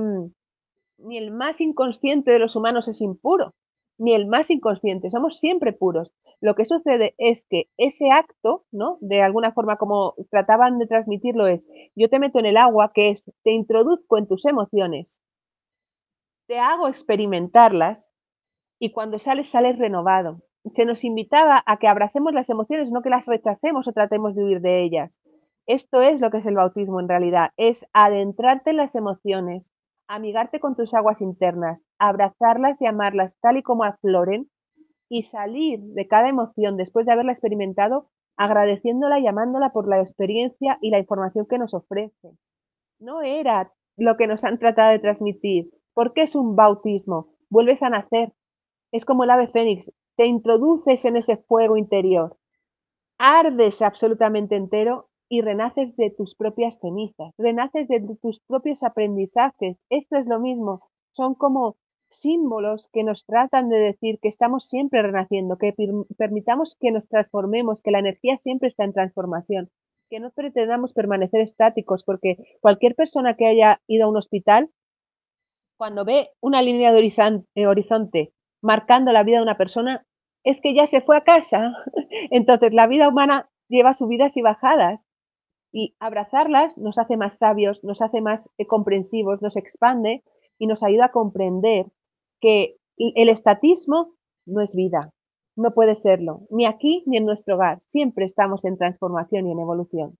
ni el más inconsciente de los humanos es impuro, ni el más inconsciente, somos siempre puros. Lo que sucede es que ese acto, ¿no? De alguna forma como trataban de transmitirlo es, yo te meto en el agua, que es, te introduzco en tus emociones, te hago experimentarlas y cuando sales, sales renovado. Se nos invitaba a que abracemos las emociones, no que las rechacemos o tratemos de huir de ellas. Esto es lo que es el bautismo en realidad, es adentrarte en las emociones, amigarte con tus aguas internas, abrazarlas y amarlas tal y como afloren y salir de cada emoción después de haberla experimentado agradeciéndola y amándola por la experiencia y la información que nos ofrece. No era lo que nos han tratado de transmitir. ¿Por qué es un bautismo? Vuelves a nacer, es como el ave fénix, te introduces en ese fuego interior, ardes absolutamente entero y renaces de tus propias cenizas, renaces de tus propios aprendizajes. Esto es lo mismo, son como símbolos que nos tratan de decir que estamos siempre renaciendo, que permitamos que nos transformemos, que la energía siempre está en transformación, que no pretendamos permanecer estáticos, porque cualquier persona que haya ido a un hospital cuando ve una línea de horizonte marcando la vida de una persona, es que ya se fue a casa. Entonces, la vida humana lleva subidas y bajadas y abrazarlas nos hace más sabios, nos hace más comprensivos, nos expande y nos ayuda a comprender que el estatismo no es vida, no puede serlo, ni aquí ni en nuestro hogar. Siempre estamos en transformación y en evolución.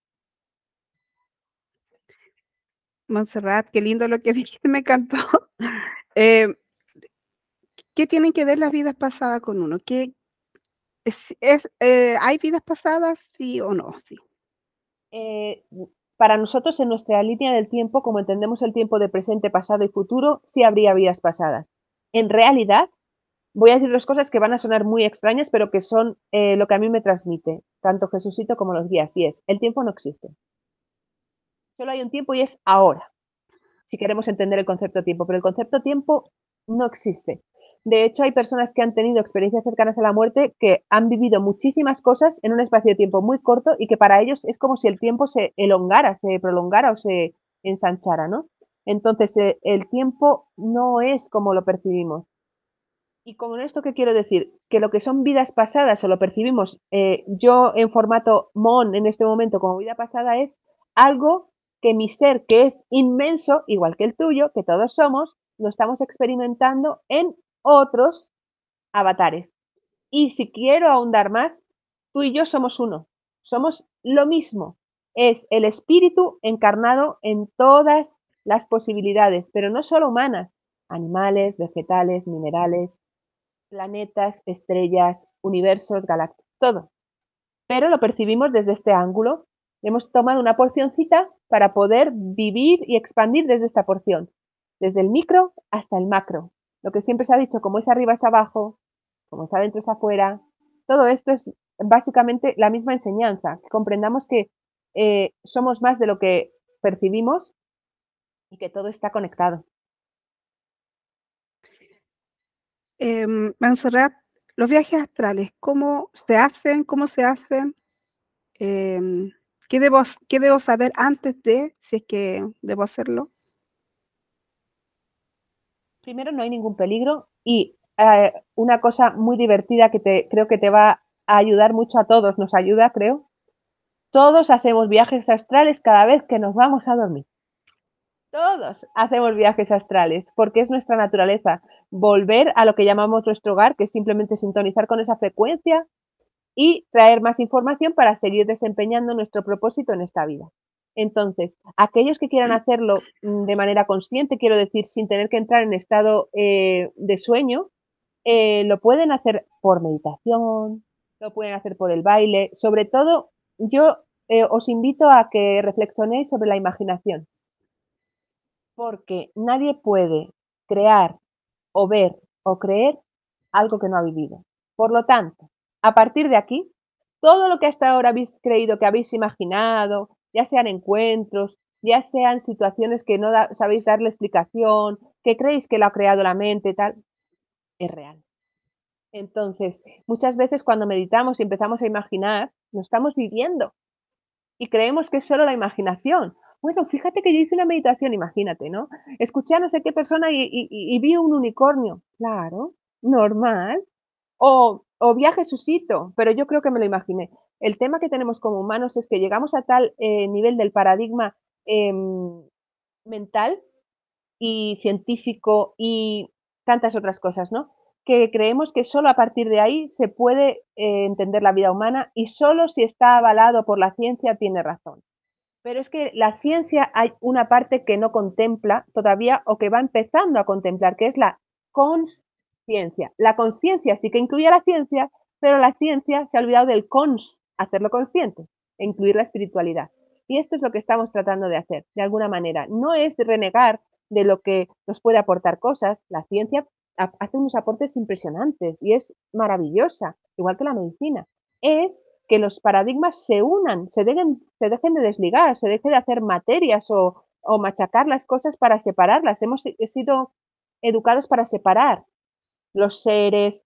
Montserrat, qué lindo lo que dijiste, me encantó. Eh, ¿Qué tienen que ver las vidas pasadas con uno? ¿Hay vidas pasadas, sí o no? Sí. Eh, para nosotros, en nuestra línea del tiempo, como entendemos el tiempo de presente, pasado y futuro, sí habría vidas pasadas. En realidad, voy a decir dos cosas que van a sonar muy extrañas, pero que son lo que a mí me transmite, tanto Jesucito como los guías, y es, el tiempo no existe. Solo hay un tiempo y es ahora, si queremos entender el concepto de tiempo, pero el concepto de tiempo no existe. De hecho, hay personas que han tenido experiencias cercanas a la muerte que han vivido muchísimas cosas en un espacio de tiempo muy corto y que para ellos es como si el tiempo se elongara, se prolongara o se ensanchara, ¿no? Entonces, el tiempo no es como lo percibimos. Y con esto, ¿qué quiero decir? Que lo que son vidas pasadas o lo percibimos yo en formato MON en este momento como vida pasada es algo que mi ser, que es inmenso, igual que el tuyo, que todos somos, lo estamos experimentando en otros avatares. Y si quiero ahondar más, Tú y yo somos uno, somos lo mismo. Es el espíritu encarnado en todas las posibilidades, pero no solo humanas, animales, vegetales, minerales, planetas, estrellas, universos, galaxias, todo. Pero lo percibimos desde este ángulo. Hemos tomado una porcioncita para poder vivir y expandir desde esta porción, desde el micro hasta el macro. Lo que siempre se ha dicho, como es arriba es abajo, como es adentro es afuera, todo esto es básicamente la misma enseñanza, que comprendamos que somos más de lo que percibimos y que todo está conectado. Montserrat, los viajes astrales, ¿cómo se hacen? ¿Cómo se hacen? Em, qué debo saber antes de, si es que debo hacerlo? Primero, no hay ningún peligro y una cosa muy divertida que creo que te va a ayudar mucho a todos, nos ayuda, creo. Todos hacemos viajes astrales cada vez que nos vamos a dormir. Todos hacemos viajes astrales porque es nuestra naturaleza. Volver a lo que llamamos nuestro hogar, que es simplemente sintonizar con esa frecuencia y traer más información para seguir desempeñando nuestro propósito en esta vida. Entonces, aquellos que quieran hacerlo de manera consciente, quiero decir, sin tener que entrar en estado de sueño, lo pueden hacer por meditación, lo pueden hacer por el baile. Sobre todo, yo os invito a que reflexionéis sobre la imaginación, porque nadie puede crear o ver o creer algo que no ha vivido. Por lo tanto, a partir de aquí, todo lo que hasta ahora habéis creído que habéis imaginado, ya sean encuentros, ya sean situaciones que no sabéis darle explicación, que creéis que lo ha creado la mente, tal, es real. Entonces, muchas veces cuando meditamos y empezamos a imaginar, lo estamos viviendo y creemos que es solo la imaginación. Bueno, fíjate que yo hice una meditación, imagínate, ¿no? Escuché a no sé qué persona y vi un unicornio. Claro, normal. O viaje suscito, pero yo creo que me lo imaginé. El tema que tenemos como humanos es que llegamos a tal nivel del paradigma mental y científico y tantas otras cosas, ¿no? Que creemos que solo a partir de ahí se puede entender la vida humana y solo si está avalado por la ciencia tiene razón. Pero es que la ciencia hay una parte que no contempla todavía o que va empezando a contemplar, que es la conciencia. La conciencia sí que incluye a la ciencia, pero la ciencia se ha olvidado del hacerlo consciente, e incluir la espiritualidad. Y esto es lo que estamos tratando de hacer, de alguna manera. No es de renegar de lo que nos puede aportar cosas. La ciencia hace unos aportes impresionantes y es maravillosa, igual que la medicina. Es que los paradigmas se unan, se dejen de desligar, se deje de hacer materias o machacar las cosas para separarlas. Hemos sido educados para separar los seres,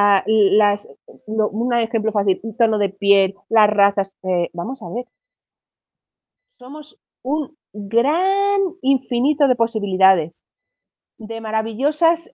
un ejemplo fácil, un tono de piel, las razas. Vamos a ver, somos un gran infinito de posibilidades, de maravillosas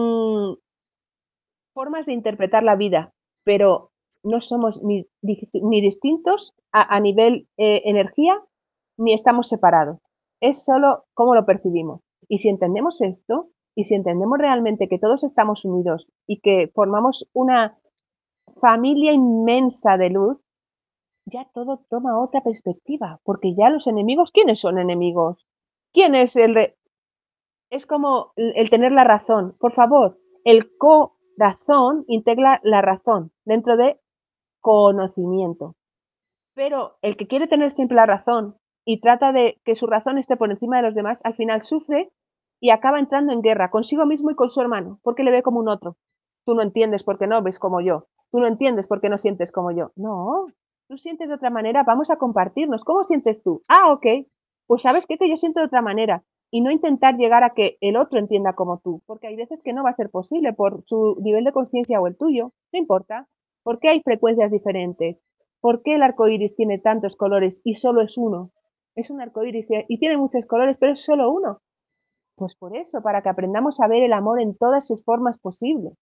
formas de interpretar la vida, pero no somos ni distintos a nivel energía, ni estamos separados. Es solo cómo lo percibimos. Y si entendemos esto, y si entendemos realmente que todos estamos unidos y que formamos una familia inmensa de luz, ya todo toma otra perspectiva, porque ya los enemigos, ¿quiénes son enemigos? ¿Quién es es como el tener la razón? Por favor, el corazón integra la razón dentro de conocimiento. Pero el que quiere tener siempre la razón y trata de que su razón esté por encima de los demás, al final sufre y acaba entrando en guerra consigo mismo y con su hermano, porque le ve como un otro. Tú no entiendes porque no ves como yo. Tú no entiendes porque no sientes como yo. No, tú sientes de otra manera, vamos a compartirnos. ¿Cómo sientes tú? Ah, ok. Pues sabes qué, que yo siento de otra manera. Y no intentar llegar a que el otro entienda como tú, porque hay veces que no va a ser posible por su nivel de conciencia o el tuyo. No importa, porque hay frecuencias diferentes. ¿Por qué el arco iris tiene tantos colores y solo es uno? Es un arco iris y tiene muchos colores, pero es solo uno. Pues por eso, para que aprendamos a ver el amor en todas sus formas posibles.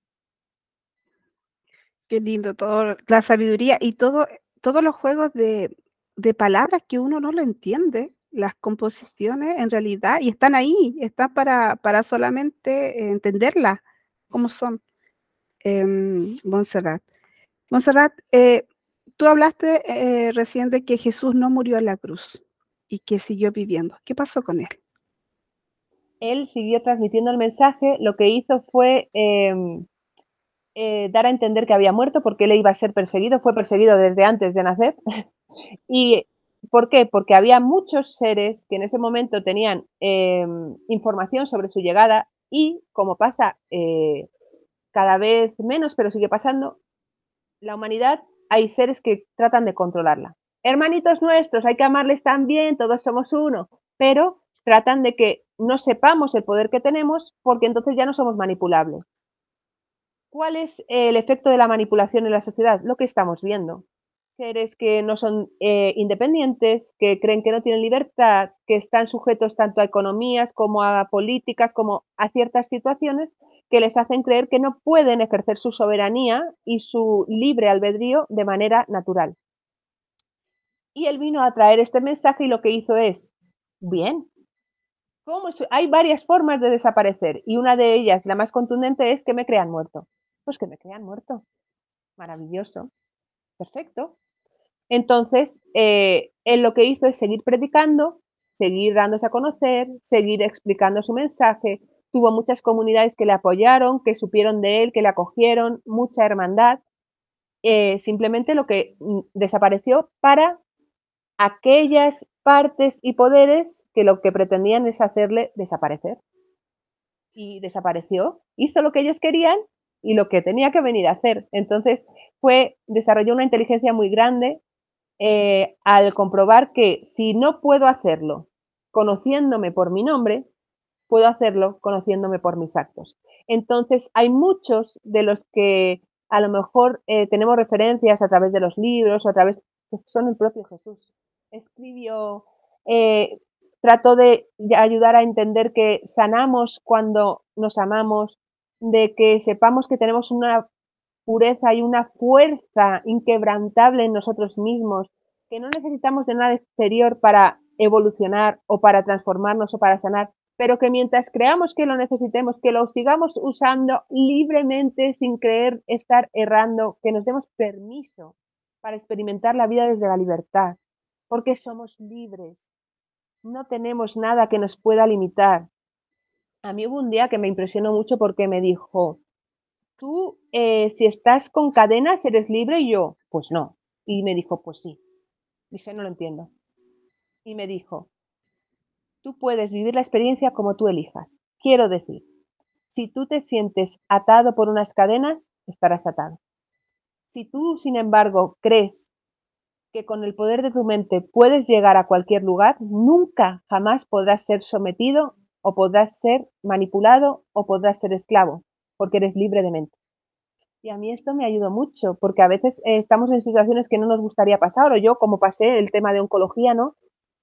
Qué lindo, todo, la sabiduría y todos los juegos de palabras que uno no lo entiende, las composiciones en realidad, y están ahí, están para solamente entenderlas como son. Montserrat. Montserrat, tú hablaste recién de que Jesús no murió en la cruz y que siguió viviendo. ¿Qué pasó con él? Él siguió transmitiendo el mensaje, lo que hizo fue dar a entender que había muerto porque él iba a ser perseguido, fue perseguido desde antes de nacer. ¿Y por qué? Porque había muchos seres que en ese momento tenían información sobre su llegada y, como pasa cada vez menos, pero sigue pasando, la humanidad hay seres que tratan de controlarla. Hermanitos nuestros, hay que amarles también, todos somos uno, pero tratan de que no sepamos el poder que tenemos porque entonces ya no somos manipulables. ¿Cuál es el efecto de la manipulación en la sociedad? Lo que estamos viendo. Seres que no son independientes, que creen que no tienen libertad, que están sujetos tanto a economías como a políticas, como a ciertas situaciones que les hacen creer que no pueden ejercer su soberanía y su libre albedrío de manera natural. Y él vino a traer este mensaje y lo que hizo es, bien, hay varias formas de desaparecer y una de ellas, la más contundente, es que me crean muerto. Pues que me crean muerto. Maravilloso. Perfecto. Entonces, él lo que hizo es seguir predicando, seguir dándose a conocer, seguir explicando su mensaje. Tuvo muchas comunidades que le apoyaron, que supieron de él, que le acogieron, mucha hermandad. Simplemente lo que desapareció para aquellas partes y poderes que lo que pretendían es hacerle desaparecer. Y desapareció, hizo lo que ellos querían y lo que tenía que venir a hacer. Entonces, desarrolló una inteligencia muy grande al comprobar que si no puedo hacerlo conociéndome por mi nombre, puedo hacerlo conociéndome por mis actos. Entonces, hay muchos de los que a lo mejor tenemos referencias a través de los libros o a través, que son el propio Jesús. Escribió, eh, trató de ayudar a entender que sanamos cuando nos amamos, de que sepamos que tenemos una pureza y una fuerza inquebrantable en nosotros mismos, que no necesitamos de nada exterior para evolucionar o para transformarnos o para sanar, pero que mientras creamos que lo necesitemos, que lo sigamos usando libremente sin creer estar errando, que nos demos permiso para experimentar la vida desde la libertad, porque somos libres, no tenemos nada que nos pueda limitar. A mí hubo un día que me impresionó mucho porque me dijo, tú, si estás con cadenas, ¿eres libre? Y yo, pues no. Y me dijo, pues sí. Dije, no lo entiendo. Y me dijo, tú puedes vivir la experiencia como tú elijas. Quiero decir, si tú te sientes atado por unas cadenas, estarás atado. Si tú, sin embargo, crees que con el poder de tu mente puedes llegar a cualquier lugar, nunca, jamás podrás ser sometido o podrás ser manipulado o podrás ser esclavo, porque eres libre de mente. Y a mí esto me ayudó mucho, porque a veces estamos en situaciones que no nos gustaría pasar, o yo, como pasé el tema de oncología, ¿no?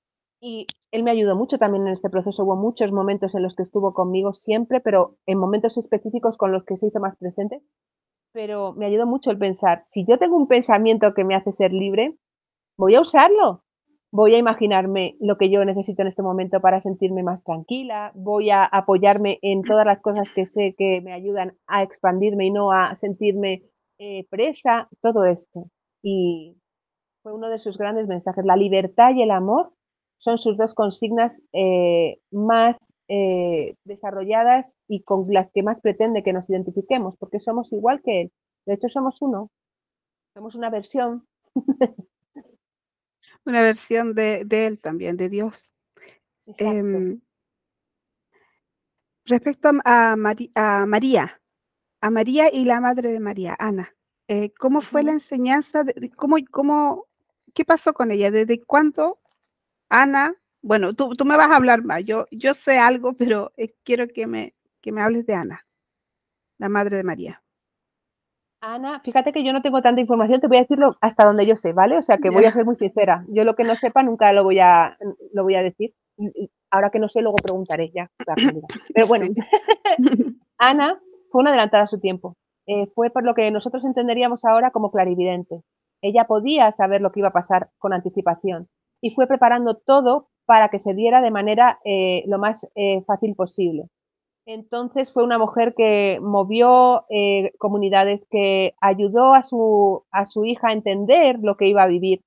Y él me ayudó mucho también en este proceso. Hubo muchos momentos en los que estuvo conmigo siempre, pero en momentos específicos con los que se hizo más presente. Pero me ayudó mucho el pensar, si yo tengo un pensamiento que me hace ser libre, voy a usarlo. Voy a imaginarme lo que yo necesito en este momento para sentirme más tranquila. Voy a apoyarme en todas las cosas que sé que me ayudan a expandirme y no a sentirme presa. Todo esto. Y fue uno de sus grandes mensajes. La libertad y el amor son sus dos consignas más desarrolladas y con las que más pretende que nos identifiquemos, porque somos igual que él. De hecho, somos uno. Somos una versión. Una versión de él también, de Dios. Exacto. Respecto a María y la madre de María, Ana, ¿cómo fue la Ujú. enseñanza? ¿Qué pasó con ella? ¿Desde cuándo Ana? Bueno, tú me vas a hablar más. Yo sé algo, pero quiero que me hables de Ana, la madre de María. Ana, fíjate que yo no tengo tanta información, te voy a decirlo hasta donde yo sé, ¿vale? O sea, que voy a Ya. ser muy sincera. Yo lo que no sepa nunca lo voy a decir. Y ahora que no sé, luego preguntaré ya, la realidad. Pero bueno, Sí. Ana fue una adelantada a su tiempo. Fue por lo que nosotros entenderíamos ahora como clarividente. Ella podía saber lo que iba a pasar con anticipación y fue preparando todo para que se diera de manera lo más fácil posible. Entonces fue una mujer que movió comunidades, que ayudó a su hija a entender lo que iba a vivir,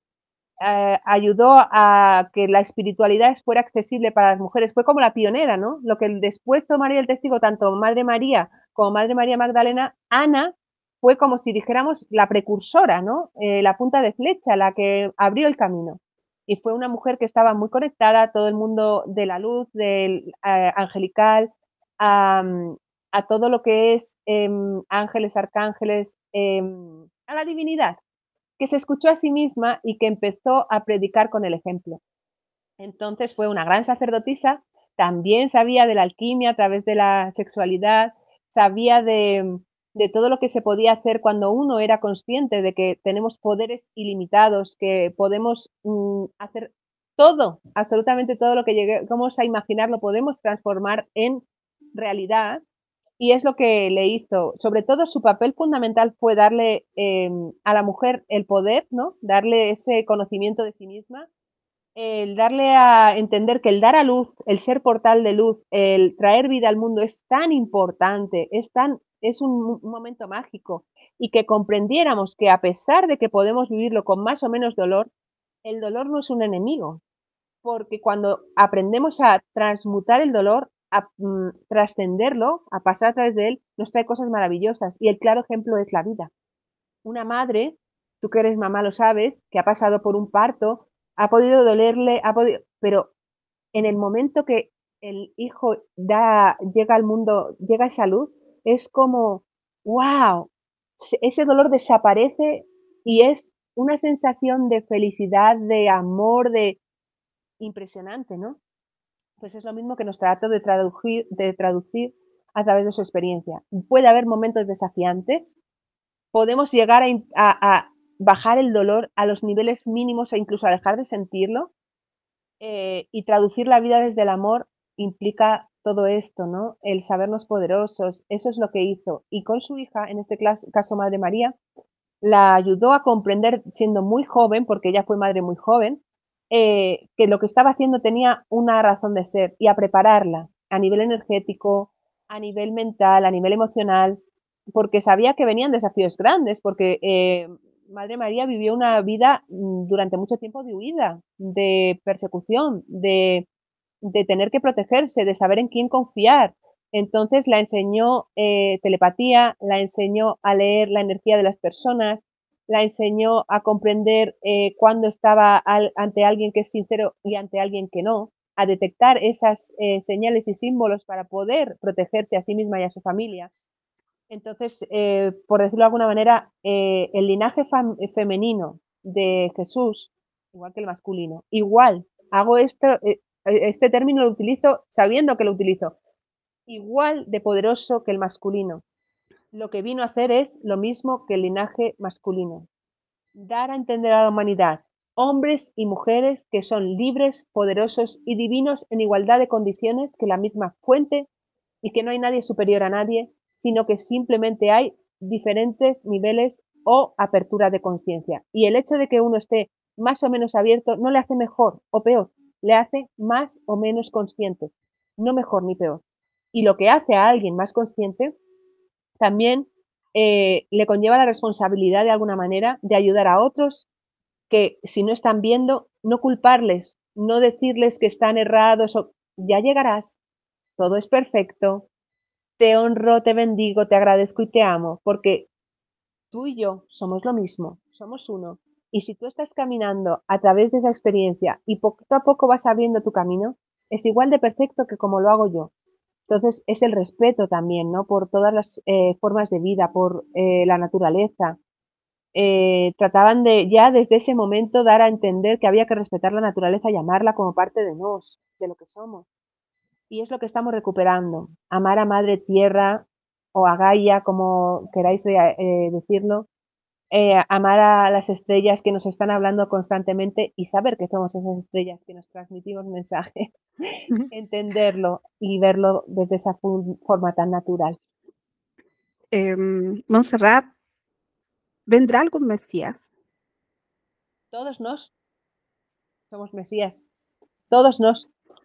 ayudó a que la espiritualidad fuera accesible para las mujeres. Fue como la pionera, ¿no? Lo que después tomaría el testigo tanto Madre María como Madre María Magdalena, Ana fue como si dijéramos la precursora, ¿no? La punta de flecha, la que abrió el camino. Y fue una mujer que estaba muy conectada a todo el mundo de la luz, del angelical, a, a todo lo que es ángeles, arcángeles, a la divinidad, que se escuchó a sí misma y que empezó a predicar con el ejemplo. Entonces fue una gran sacerdotisa, también sabía de la alquimia a través de la sexualidad, sabía de todo lo que se podía hacer cuando uno era consciente de que tenemos poderes ilimitados, que podemos hacer todo, absolutamente todo lo que lleguemos a imaginar, lo podemos transformar en realidad. Y es lo que le hizo. Sobre todo su papel fundamental fue darle a la mujer el poder, ¿no? Darle ese conocimiento de sí misma, el darle a entender que el dar a luz, el ser portal de luz, el traer vida al mundo es tan importante, es un momento mágico, y que comprendiéramos que a pesar de que podemos vivirlo con más o menos dolor, el dolor no es un enemigo, porque cuando aprendemos a transmutar el dolor, a trascenderlo, a pasar a través de él, nos trae cosas maravillosas. Y el claro ejemplo es la vida. Una madre, tú que eres mamá lo sabes, que ha pasado por un parto, ha podido dolerle, pero en el momento que el hijo llega al mundo, llega a esa luz, es como, wow, ese dolor desaparece y es una sensación de felicidad, de amor, de impresionante, ¿no? Pues es lo mismo que nos trato de traducir a través de su experiencia. Puede haber momentos desafiantes, podemos llegar a bajar el dolor a los niveles mínimos e incluso a dejar de sentirlo, y traducir la vida desde el amor implica todo esto, ¿no? El sabernos poderosos, eso es lo que hizo. Y con su hija, en este caso Madre María, la ayudó a comprender siendo muy joven, porque ella fue madre muy joven, que lo que estaba haciendo tenía una razón de ser, y a prepararla a nivel energético, a nivel mental, a nivel emocional, porque sabía que venían desafíos grandes, porque Madre María vivió una vida durante mucho tiempo de huida, de persecución, de tener que protegerse, de saber en quién confiar. Entonces la enseñó telepatía, la enseñó a leer la energía de las personas, la enseñó a comprender cuándo estaba ante alguien que es sincero y ante alguien que no, a detectar esas señales y símbolos para poder protegerse a sí misma y a su familia. Entonces, por decirlo de alguna manera, el linaje femenino de Jesús, igual que el masculino, igual, hago esto, este término lo utilizo sabiendo que lo utilizo, igual de poderoso que el masculino. Lo que vino a hacer es lo mismo que el linaje masculino. Dar a entender a la humanidad, hombres y mujeres que son libres, poderosos y divinos en igualdad de condiciones que la misma fuente, y que no hay nadie superior a nadie, sino que simplemente hay diferentes niveles o apertura de conciencia. Y el hecho de que uno esté más o menos abierto no le hace mejor o peor, le hace más o menos consciente, no mejor ni peor. Y lo que hace a alguien más consciente también le conlleva la responsabilidad de alguna manera de ayudar a otros que, si no están viendo, no culparles, no decirles que están errados o ya llegarás, todo es perfecto, te honro, te bendigo, te agradezco y te amo, porque tú y yo somos lo mismo, somos uno. Y si tú estás caminando a través de esa experiencia y poco a poco vas abriendo tu camino, es igual de perfecto que como lo hago yo. Entonces es el respeto también, ¿no? Por todas las formas de vida, por la naturaleza. Trataban de ya desde ese momento dar a entender que había que respetar la naturaleza y amarla como parte de nos, de lo que somos. Y es lo que estamos recuperando. Amar a Madre Tierra o a Gaia, como queráis decirlo. Amar a las estrellas que nos están hablando constantemente y saber que somos esas estrellas que nos transmitimos mensajes. Entenderlo y verlo desde esa forma tan natural. Montserrat, ¿vendrá algún Mesías? Todos nos somos Mesías. Todos nos.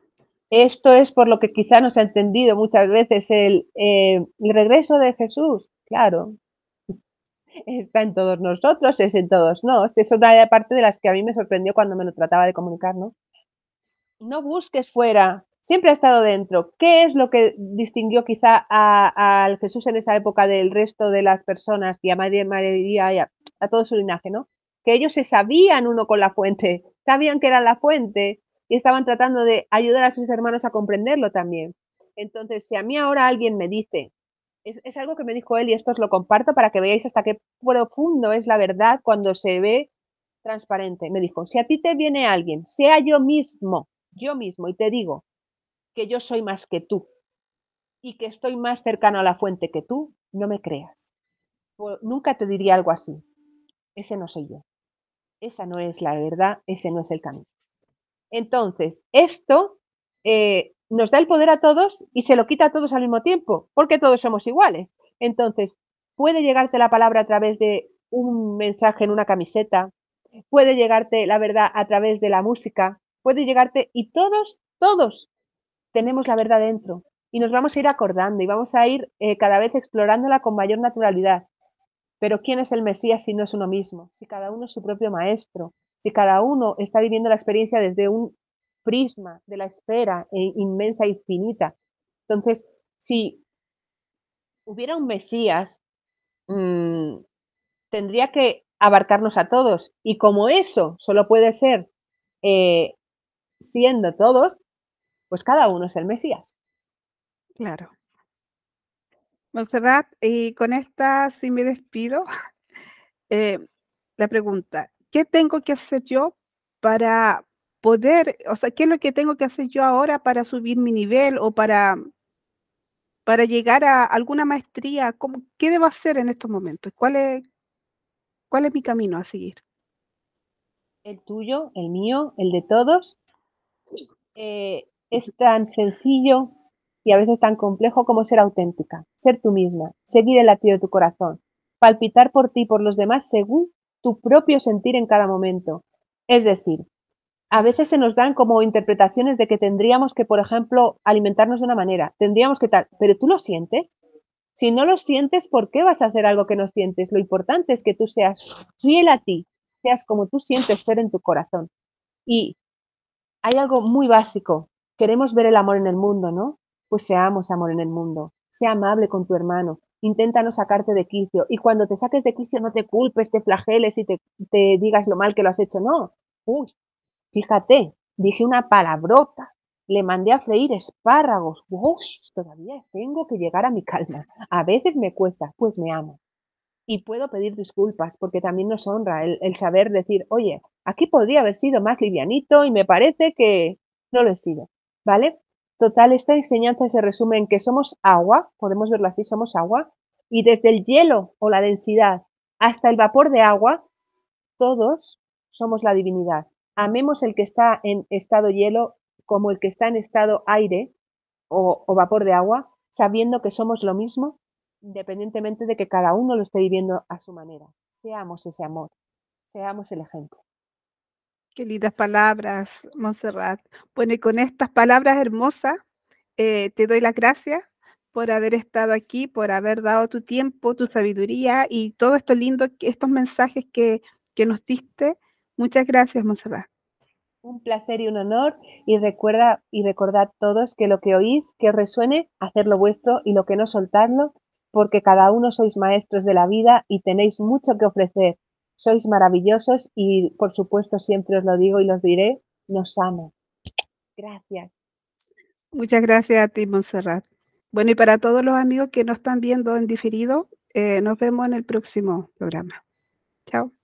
Esto es por lo que quizá no se ha entendido muchas veces el regreso de Jesús. Claro, está en todos nosotros, es en todos, ¿no? Es una parte de las que a mí me sorprendió cuando me lo trataba de comunicar, ¿no? No busques fuera, siempre ha estado dentro. ¿Qué es lo que distinguió quizá al Jesús en esa época del resto de las personas y a María y a todo su linaje, ¿no? Que ellos se sabían uno con la fuente, sabían que era la fuente y estaban tratando de ayudar a sus hermanos a comprenderlo también. Entonces, si a mí ahora alguien me dice, es algo que me dijo él y esto os lo comparto para que veáis hasta qué profundo es la verdad cuando se ve transparente. Me dijo, si a ti te viene alguien, sea yo mismo, y te digo que yo soy más que tú y que estoy más cercano a la fuente que tú, no me creas. Nunca te diría algo así. Ese no soy yo. Esa no es la verdad, ese no es el camino. Entonces, esto nos da el poder a todos y se lo quita a todos al mismo tiempo, porque todos somos iguales. Entonces, puede llegarte la palabra a través de un mensaje en una camiseta, puede llegarte la verdad a través de la música, puede llegarte y todos tenemos la verdad dentro y nos vamos a ir acordando y vamos a ir cada vez explorándola con mayor naturalidad. Pero ¿quién es el Mesías si no es uno mismo? Si cada uno es su propio maestro, si cada uno está viviendo la experiencia desde un prisma de la esfera inmensa e infinita. Entonces, si hubiera un Mesías, mmm, tendría que abarcarnos a todos. Y como eso solo puede ser eh, siendo todos, pues cada uno es el Mesías. Claro. Montserrat, y con esta sí me despido. La pregunta, ¿qué tengo que hacer yo para poder, o sea, qué es lo que tengo que hacer yo ahora para subir mi nivel o para llegar a alguna maestría? ¿Qué debo hacer en estos momentos? Cuál es mi camino a seguir? El tuyo, el mío, el de todos, es tan sencillo y a veces tan complejo como ser auténtica, ser tú misma, seguir el latido de tu corazón, palpitar por ti y por los demás según tu propio sentir en cada momento. Es decir, a veces se nos dan como interpretaciones de que tendríamos que, por ejemplo, alimentarnos de una manera, tendríamos que tal, pero tú lo sientes. Si no lo sientes, ¿por qué vas a hacer algo que no sientes? Lo importante es que tú seas fiel a ti, seas como tú sientes ser en tu corazón. Y hay algo muy básico. Queremos ver el amor en el mundo, ¿no? Pues seamos amor en el mundo. Sea amable con tu hermano. Intenta no sacarte de quicio. Y cuando te saques de quicio, no te culpes, te flageles y te digas lo mal que lo has hecho. No. Uy, fíjate, dije una palabrota. Le mandé a freír espárragos. Uy, todavía tengo que llegar a mi calma. A veces me cuesta, pues me amo. Y puedo pedir disculpas porque también nos honra el saber decir, oye, aquí podría haber sido más livianito y me parece que no lo he sido, ¿vale? Total, esta enseñanza se resume en que somos agua, podemos verlo así, somos agua, y desde el hielo o la densidad hasta el vapor de agua, todos somos la divinidad. Amemos el que está en estado hielo como el que está en estado aire o vapor de agua, sabiendo que somos lo mismo, independientemente de que cada uno lo esté viviendo a su manera. Seamos ese amor, seamos el ejemplo. Qué lindas palabras, Montserrat. Bueno, y con estas palabras hermosas, te doy las gracias por haber estado aquí, por haber dado tu tiempo, tu sabiduría y todo esto lindo, estos mensajes que nos diste. Muchas gracias, Montserrat. Un placer y un honor y recuerda y recordad todos que lo que oís, que os resuene, hacerlo vuestro y lo que no soltarlo, porque cada uno sois maestros de la vida y tenéis mucho que ofrecer. Sois maravillosos y por supuesto siempre os lo digo y los diré, nos amo. Gracias. Muchas gracias a ti, Montserrat. Bueno, y para todos los amigos que nos están viendo en diferido, nos vemos en el próximo programa. Chao.